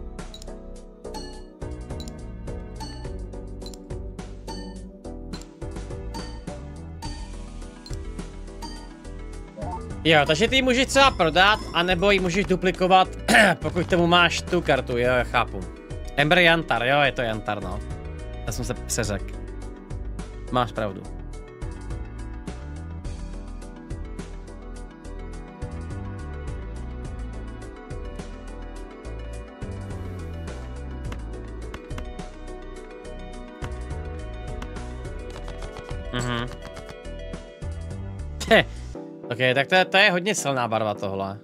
Jo, takže ty ji můžeš třeba prodat, anebo ji můžeš duplikovat, pokud tomu máš tu kartu, jo, chápu. Ember Jantar, jo, je to Jantar, no. Já jsem se přeřekl. Máš pravdu. Mhm. Ok, tak to je, to je hodně silná barva tohle.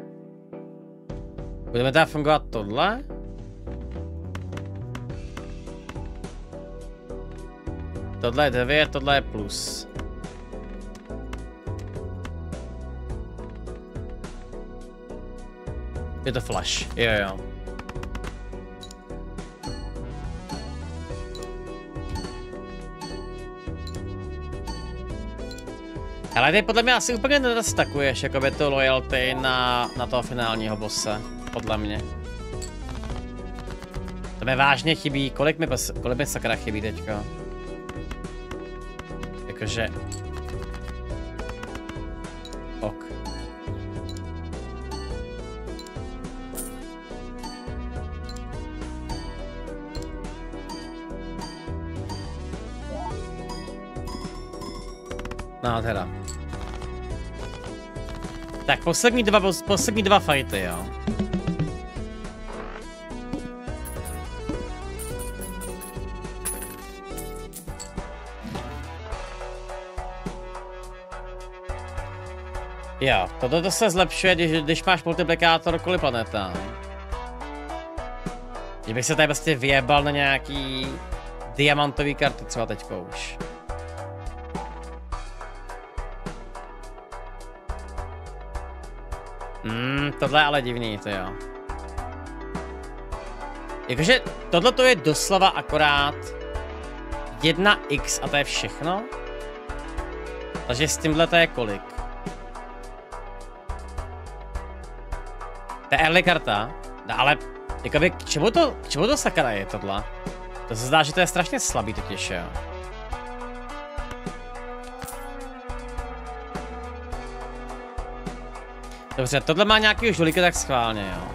Budeme teda fungovat tohle? Tohle je devět, tohle je plus. Je to flash, jo jo. Ale ty podle mě asi úplně nedostakuješ jakoby tu loyalty na, na toho finálního bosse, podle mě. To mi vážně chybí, kolik mi, kolik mi sakra chybí teďko. Jakože... Ok. No teda. Tak poslední dva, poslední dva fighty, jo. Jo, toto to se zlepšuje, když, když máš multiplikátor kvůli planetám. Kdybych se tady prostě vyjebal na nějaký diamantový karty třeba teďko už. Hmm, tohle je ale divný, to jo. Jakože tohle to je doslova akorát jedna x a to je všechno? Takže s tímhle to je kolik? To je early karta, no, ale jakoby k čemu to, k čemu to sakra je tohle? To se zdá, že to je strašně slabý totiž, jo. Dobře, tohle má nějaký žolíka, tak schválně, jo.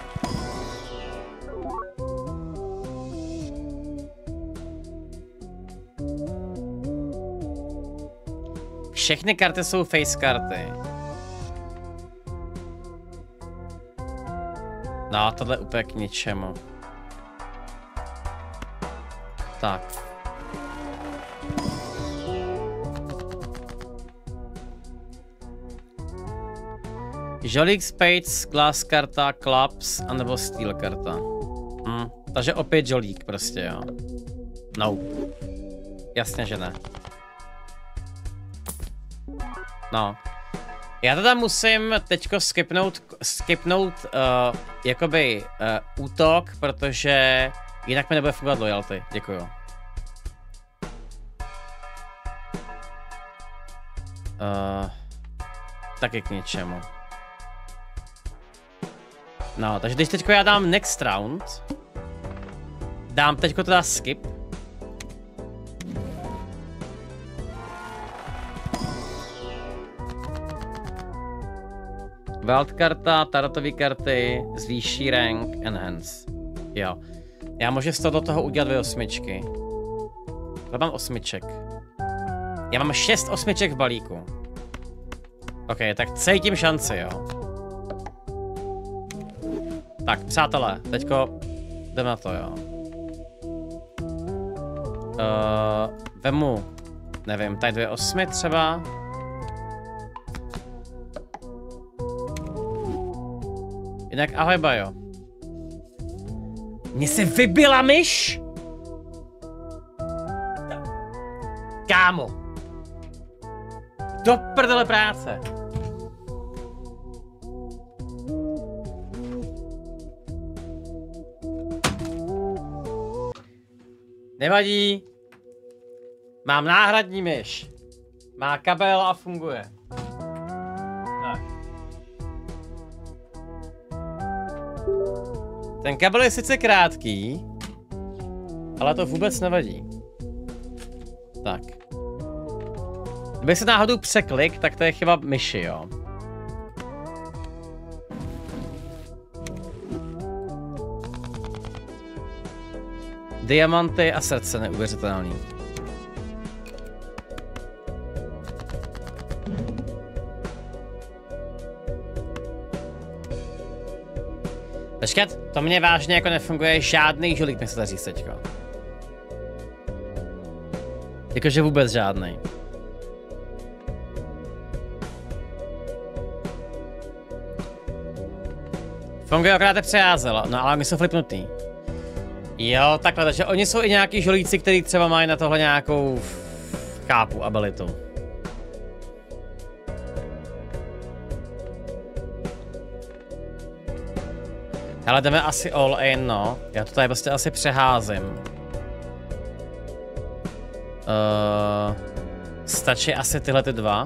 Všechny karty jsou face karty. No, tohle je úplně k ničemu. Tak. Žolík, Spades, Glass karta, Clubs, anebo Steel karta. Hm, takže opět žolík prostě, jo. No. Jasně, že ne. No. Já teda musím teďko skipnout, skipnout uh, jakoby uh, útok, protože jinak mi nebude fungovat loyalty. Děkuju. Uh, taky k ničemu. No, takže když teďko já dám next round, dám teďko teda skip. Wild karta, tarotový karty, zvýší rank, enhance. Jo. Já můžu z toho, toho udělat dvě osmičky. Já mám osmiček. Já mám šest osmiček v balíku. Ok, tak cítím šanci, jo. Tak, přátelé, teďko jdem na to, jo. Uh, vemu, nevím, tady dvě osmy třeba. Jinak ahoj, bajo. Mně se vybila myš? Kámo. Do prdele práce. Nevadí. Mám náhradní myš. Má kabel a funguje. Tak. Ten kabel je sice krátký, ale to vůbec nevadí. Tak. Kdyby se náhodou překlik, tak to je chyba myši, jo. Diamanty a srdce, neuvěřitelný. Počkat, to mě vážně jako nefunguje žádný žolík, mi se tady říct teďko. Jakože vůbec žádný. Funguje, akorát je přeházelo, no ale oni jsou flipnutý. Jo, takhle, takže oni jsou i nějaký žolíci, kteří třeba mají na tohle nějakou, chápu, abilitu. Ale jdeme asi all in, no. Já to tady prostě asi přeházím. Uh, stačí asi tyhle ty dva.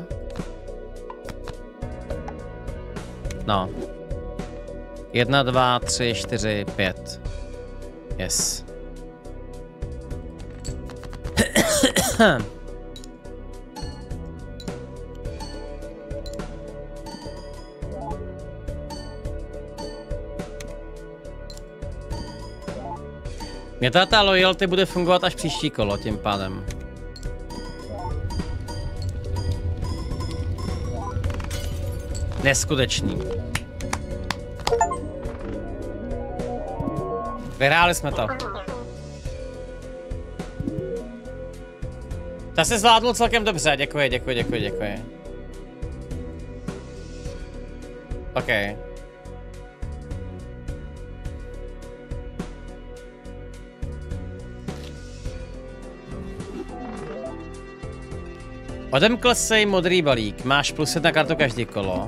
No. Jedna, dva, tři, čtyři, pět. Yes. Mě ta, ta loyalty bude fungovat až příští kolo, tím pádem. Neskutečný. Vyhráli jsme to. To se zvládnul celkem dobře, děkuji, děkuji, děkuji, děkuji. OK. Odemkl si modrý balík, máš plus jedna kartu každý kolo.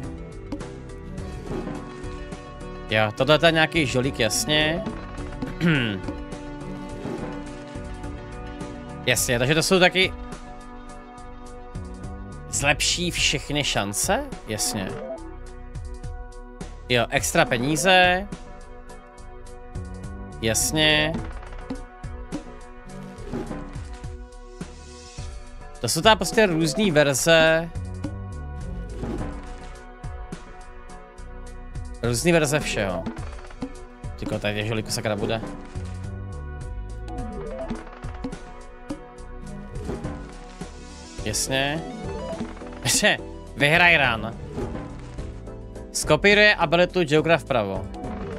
Jo, tohle je nějaký žolík, jasně. Jasně, takže to jsou taky... Zlepší všechny šance? Jasně. Jo, extra peníze. Jasně. To jsou tam prostě různý verze. Různý verze všeho. Tyko, tady žolíku sakra bude. Jasně. Ještě, vyhraj run. Skopíruje abilitu Jokera vpravo.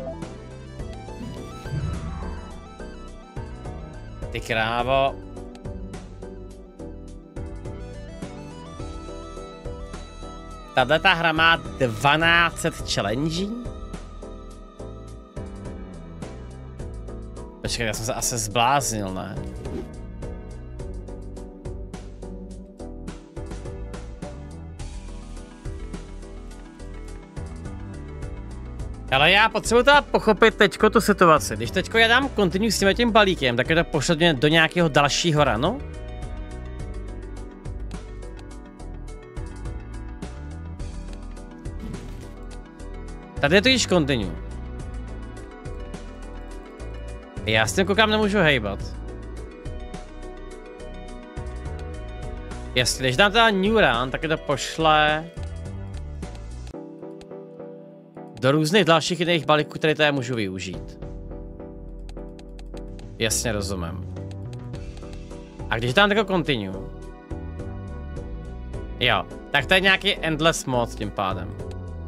Ty krávo. Tato hra má dvanáct set challenge. Počkej, já jsem se asi zbláznil, ne? Ale já potřebuji teda pochopit teďko tu situaci. Když teďko já dám continue s tím balíkem, tak je to pošle mě do nějakého dalšího runu? Tady je to již continue. Já s tím koukám, nemůžu hejbat. Jestli, když dám teda new run, tak je to pošle do různých dalších jiných balíků, které tady můžu využít. Jasně, rozumím. A když dám tako continue. Jo, tak to je nějaký endless mod tím pádem.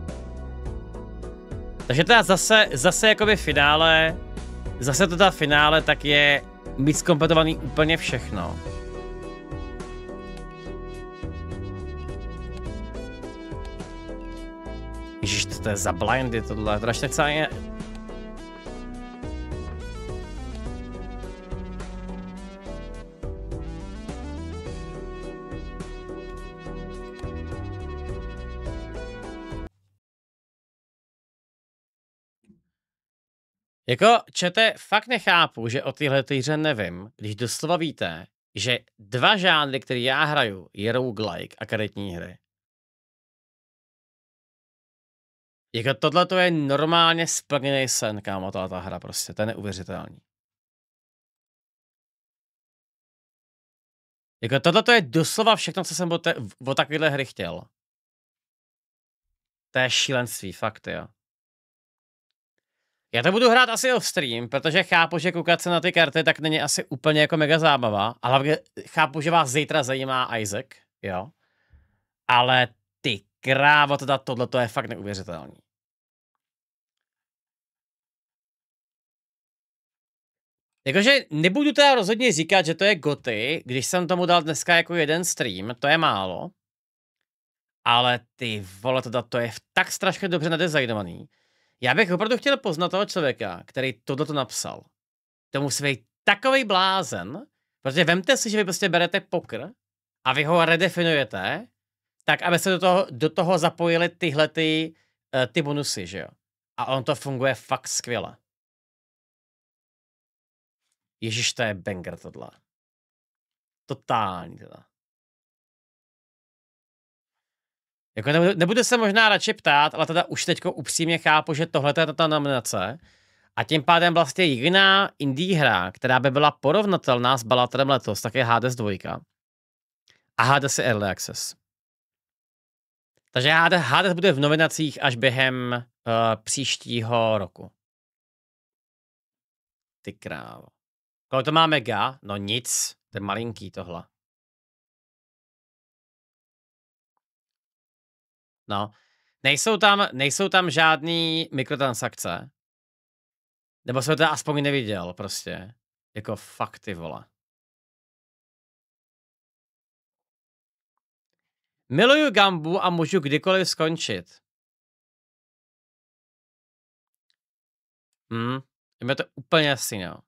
Takže teda zase, zase jakoby finále, zase to ta finále tak je mít zkompletovaný úplně všechno. Ježiš, to je za blindy tohle, to ještě celé je... Jako, čete, fakt nechápu, že o téhle hře nevím, když doslova víte, že dva žánry, které já hraju, je roguelike a karetní hry. Jako tohle to je normálně splněný sen, kámo, ta hra prostě, to je neuvěřitelný. Jako tohle to je doslova všechno, co jsem o, te, o takovéhle hry chtěl. To je šílenství, fakt, jo. Já to budu hrát asi off stream, protože chápu, že koukat se na ty karty tak není asi úplně jako mega zábava, ale chápu, že vás zítra zajímá Isaac, jo. Ale ty krávo, teda tohle to je fakt neuvěřitelný. Jakože nebudu teda rozhodně říkat, že to je goty, když jsem tomu dal dneska jako jeden stream, to je málo. Ale ty vole, teda to je tak strašně dobře nadizajnovaný. Já bych opravdu chtěl poznat toho člověka, který tohleto napsal. To musí být takovej blázen, protože vemte si, že vy prostě berete poker a vy ho redefinujete, tak aby se do toho, do toho zapojili tyhle ty, uh, ty bonusy, že jo. A on to funguje fakt skvěle. Ježiš, to je banger tohle. Totální teda. Jako nebudu, nebudu se možná radši ptát, ale teda už teďko upřímně chápu, že tohle je ta nominace. A tím pádem vlastně jediná indie hra, která by byla porovnatelná s Balatterem letos, tak je Hades dva. A Hades je Early Access. Takže Hades, Hades bude v nominacích až během uh, příštího roku. Ty krávo. Kolik to má mega? No nic. To je malinký tohle. No. Nejsou tam, nejsou tam žádný mikrotransakce. Nebo jsem to aspoň neviděl prostě. Jako fakt, ty vole. Miluju gambu a můžu kdykoliv skončit. Hm, je to úplně jasný, no.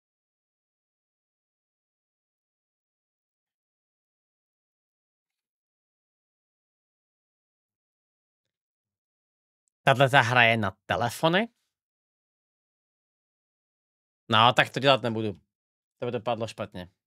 Tato ta hra je na telefony? No, tak to dělat nebudu. To by dopadlo špatně.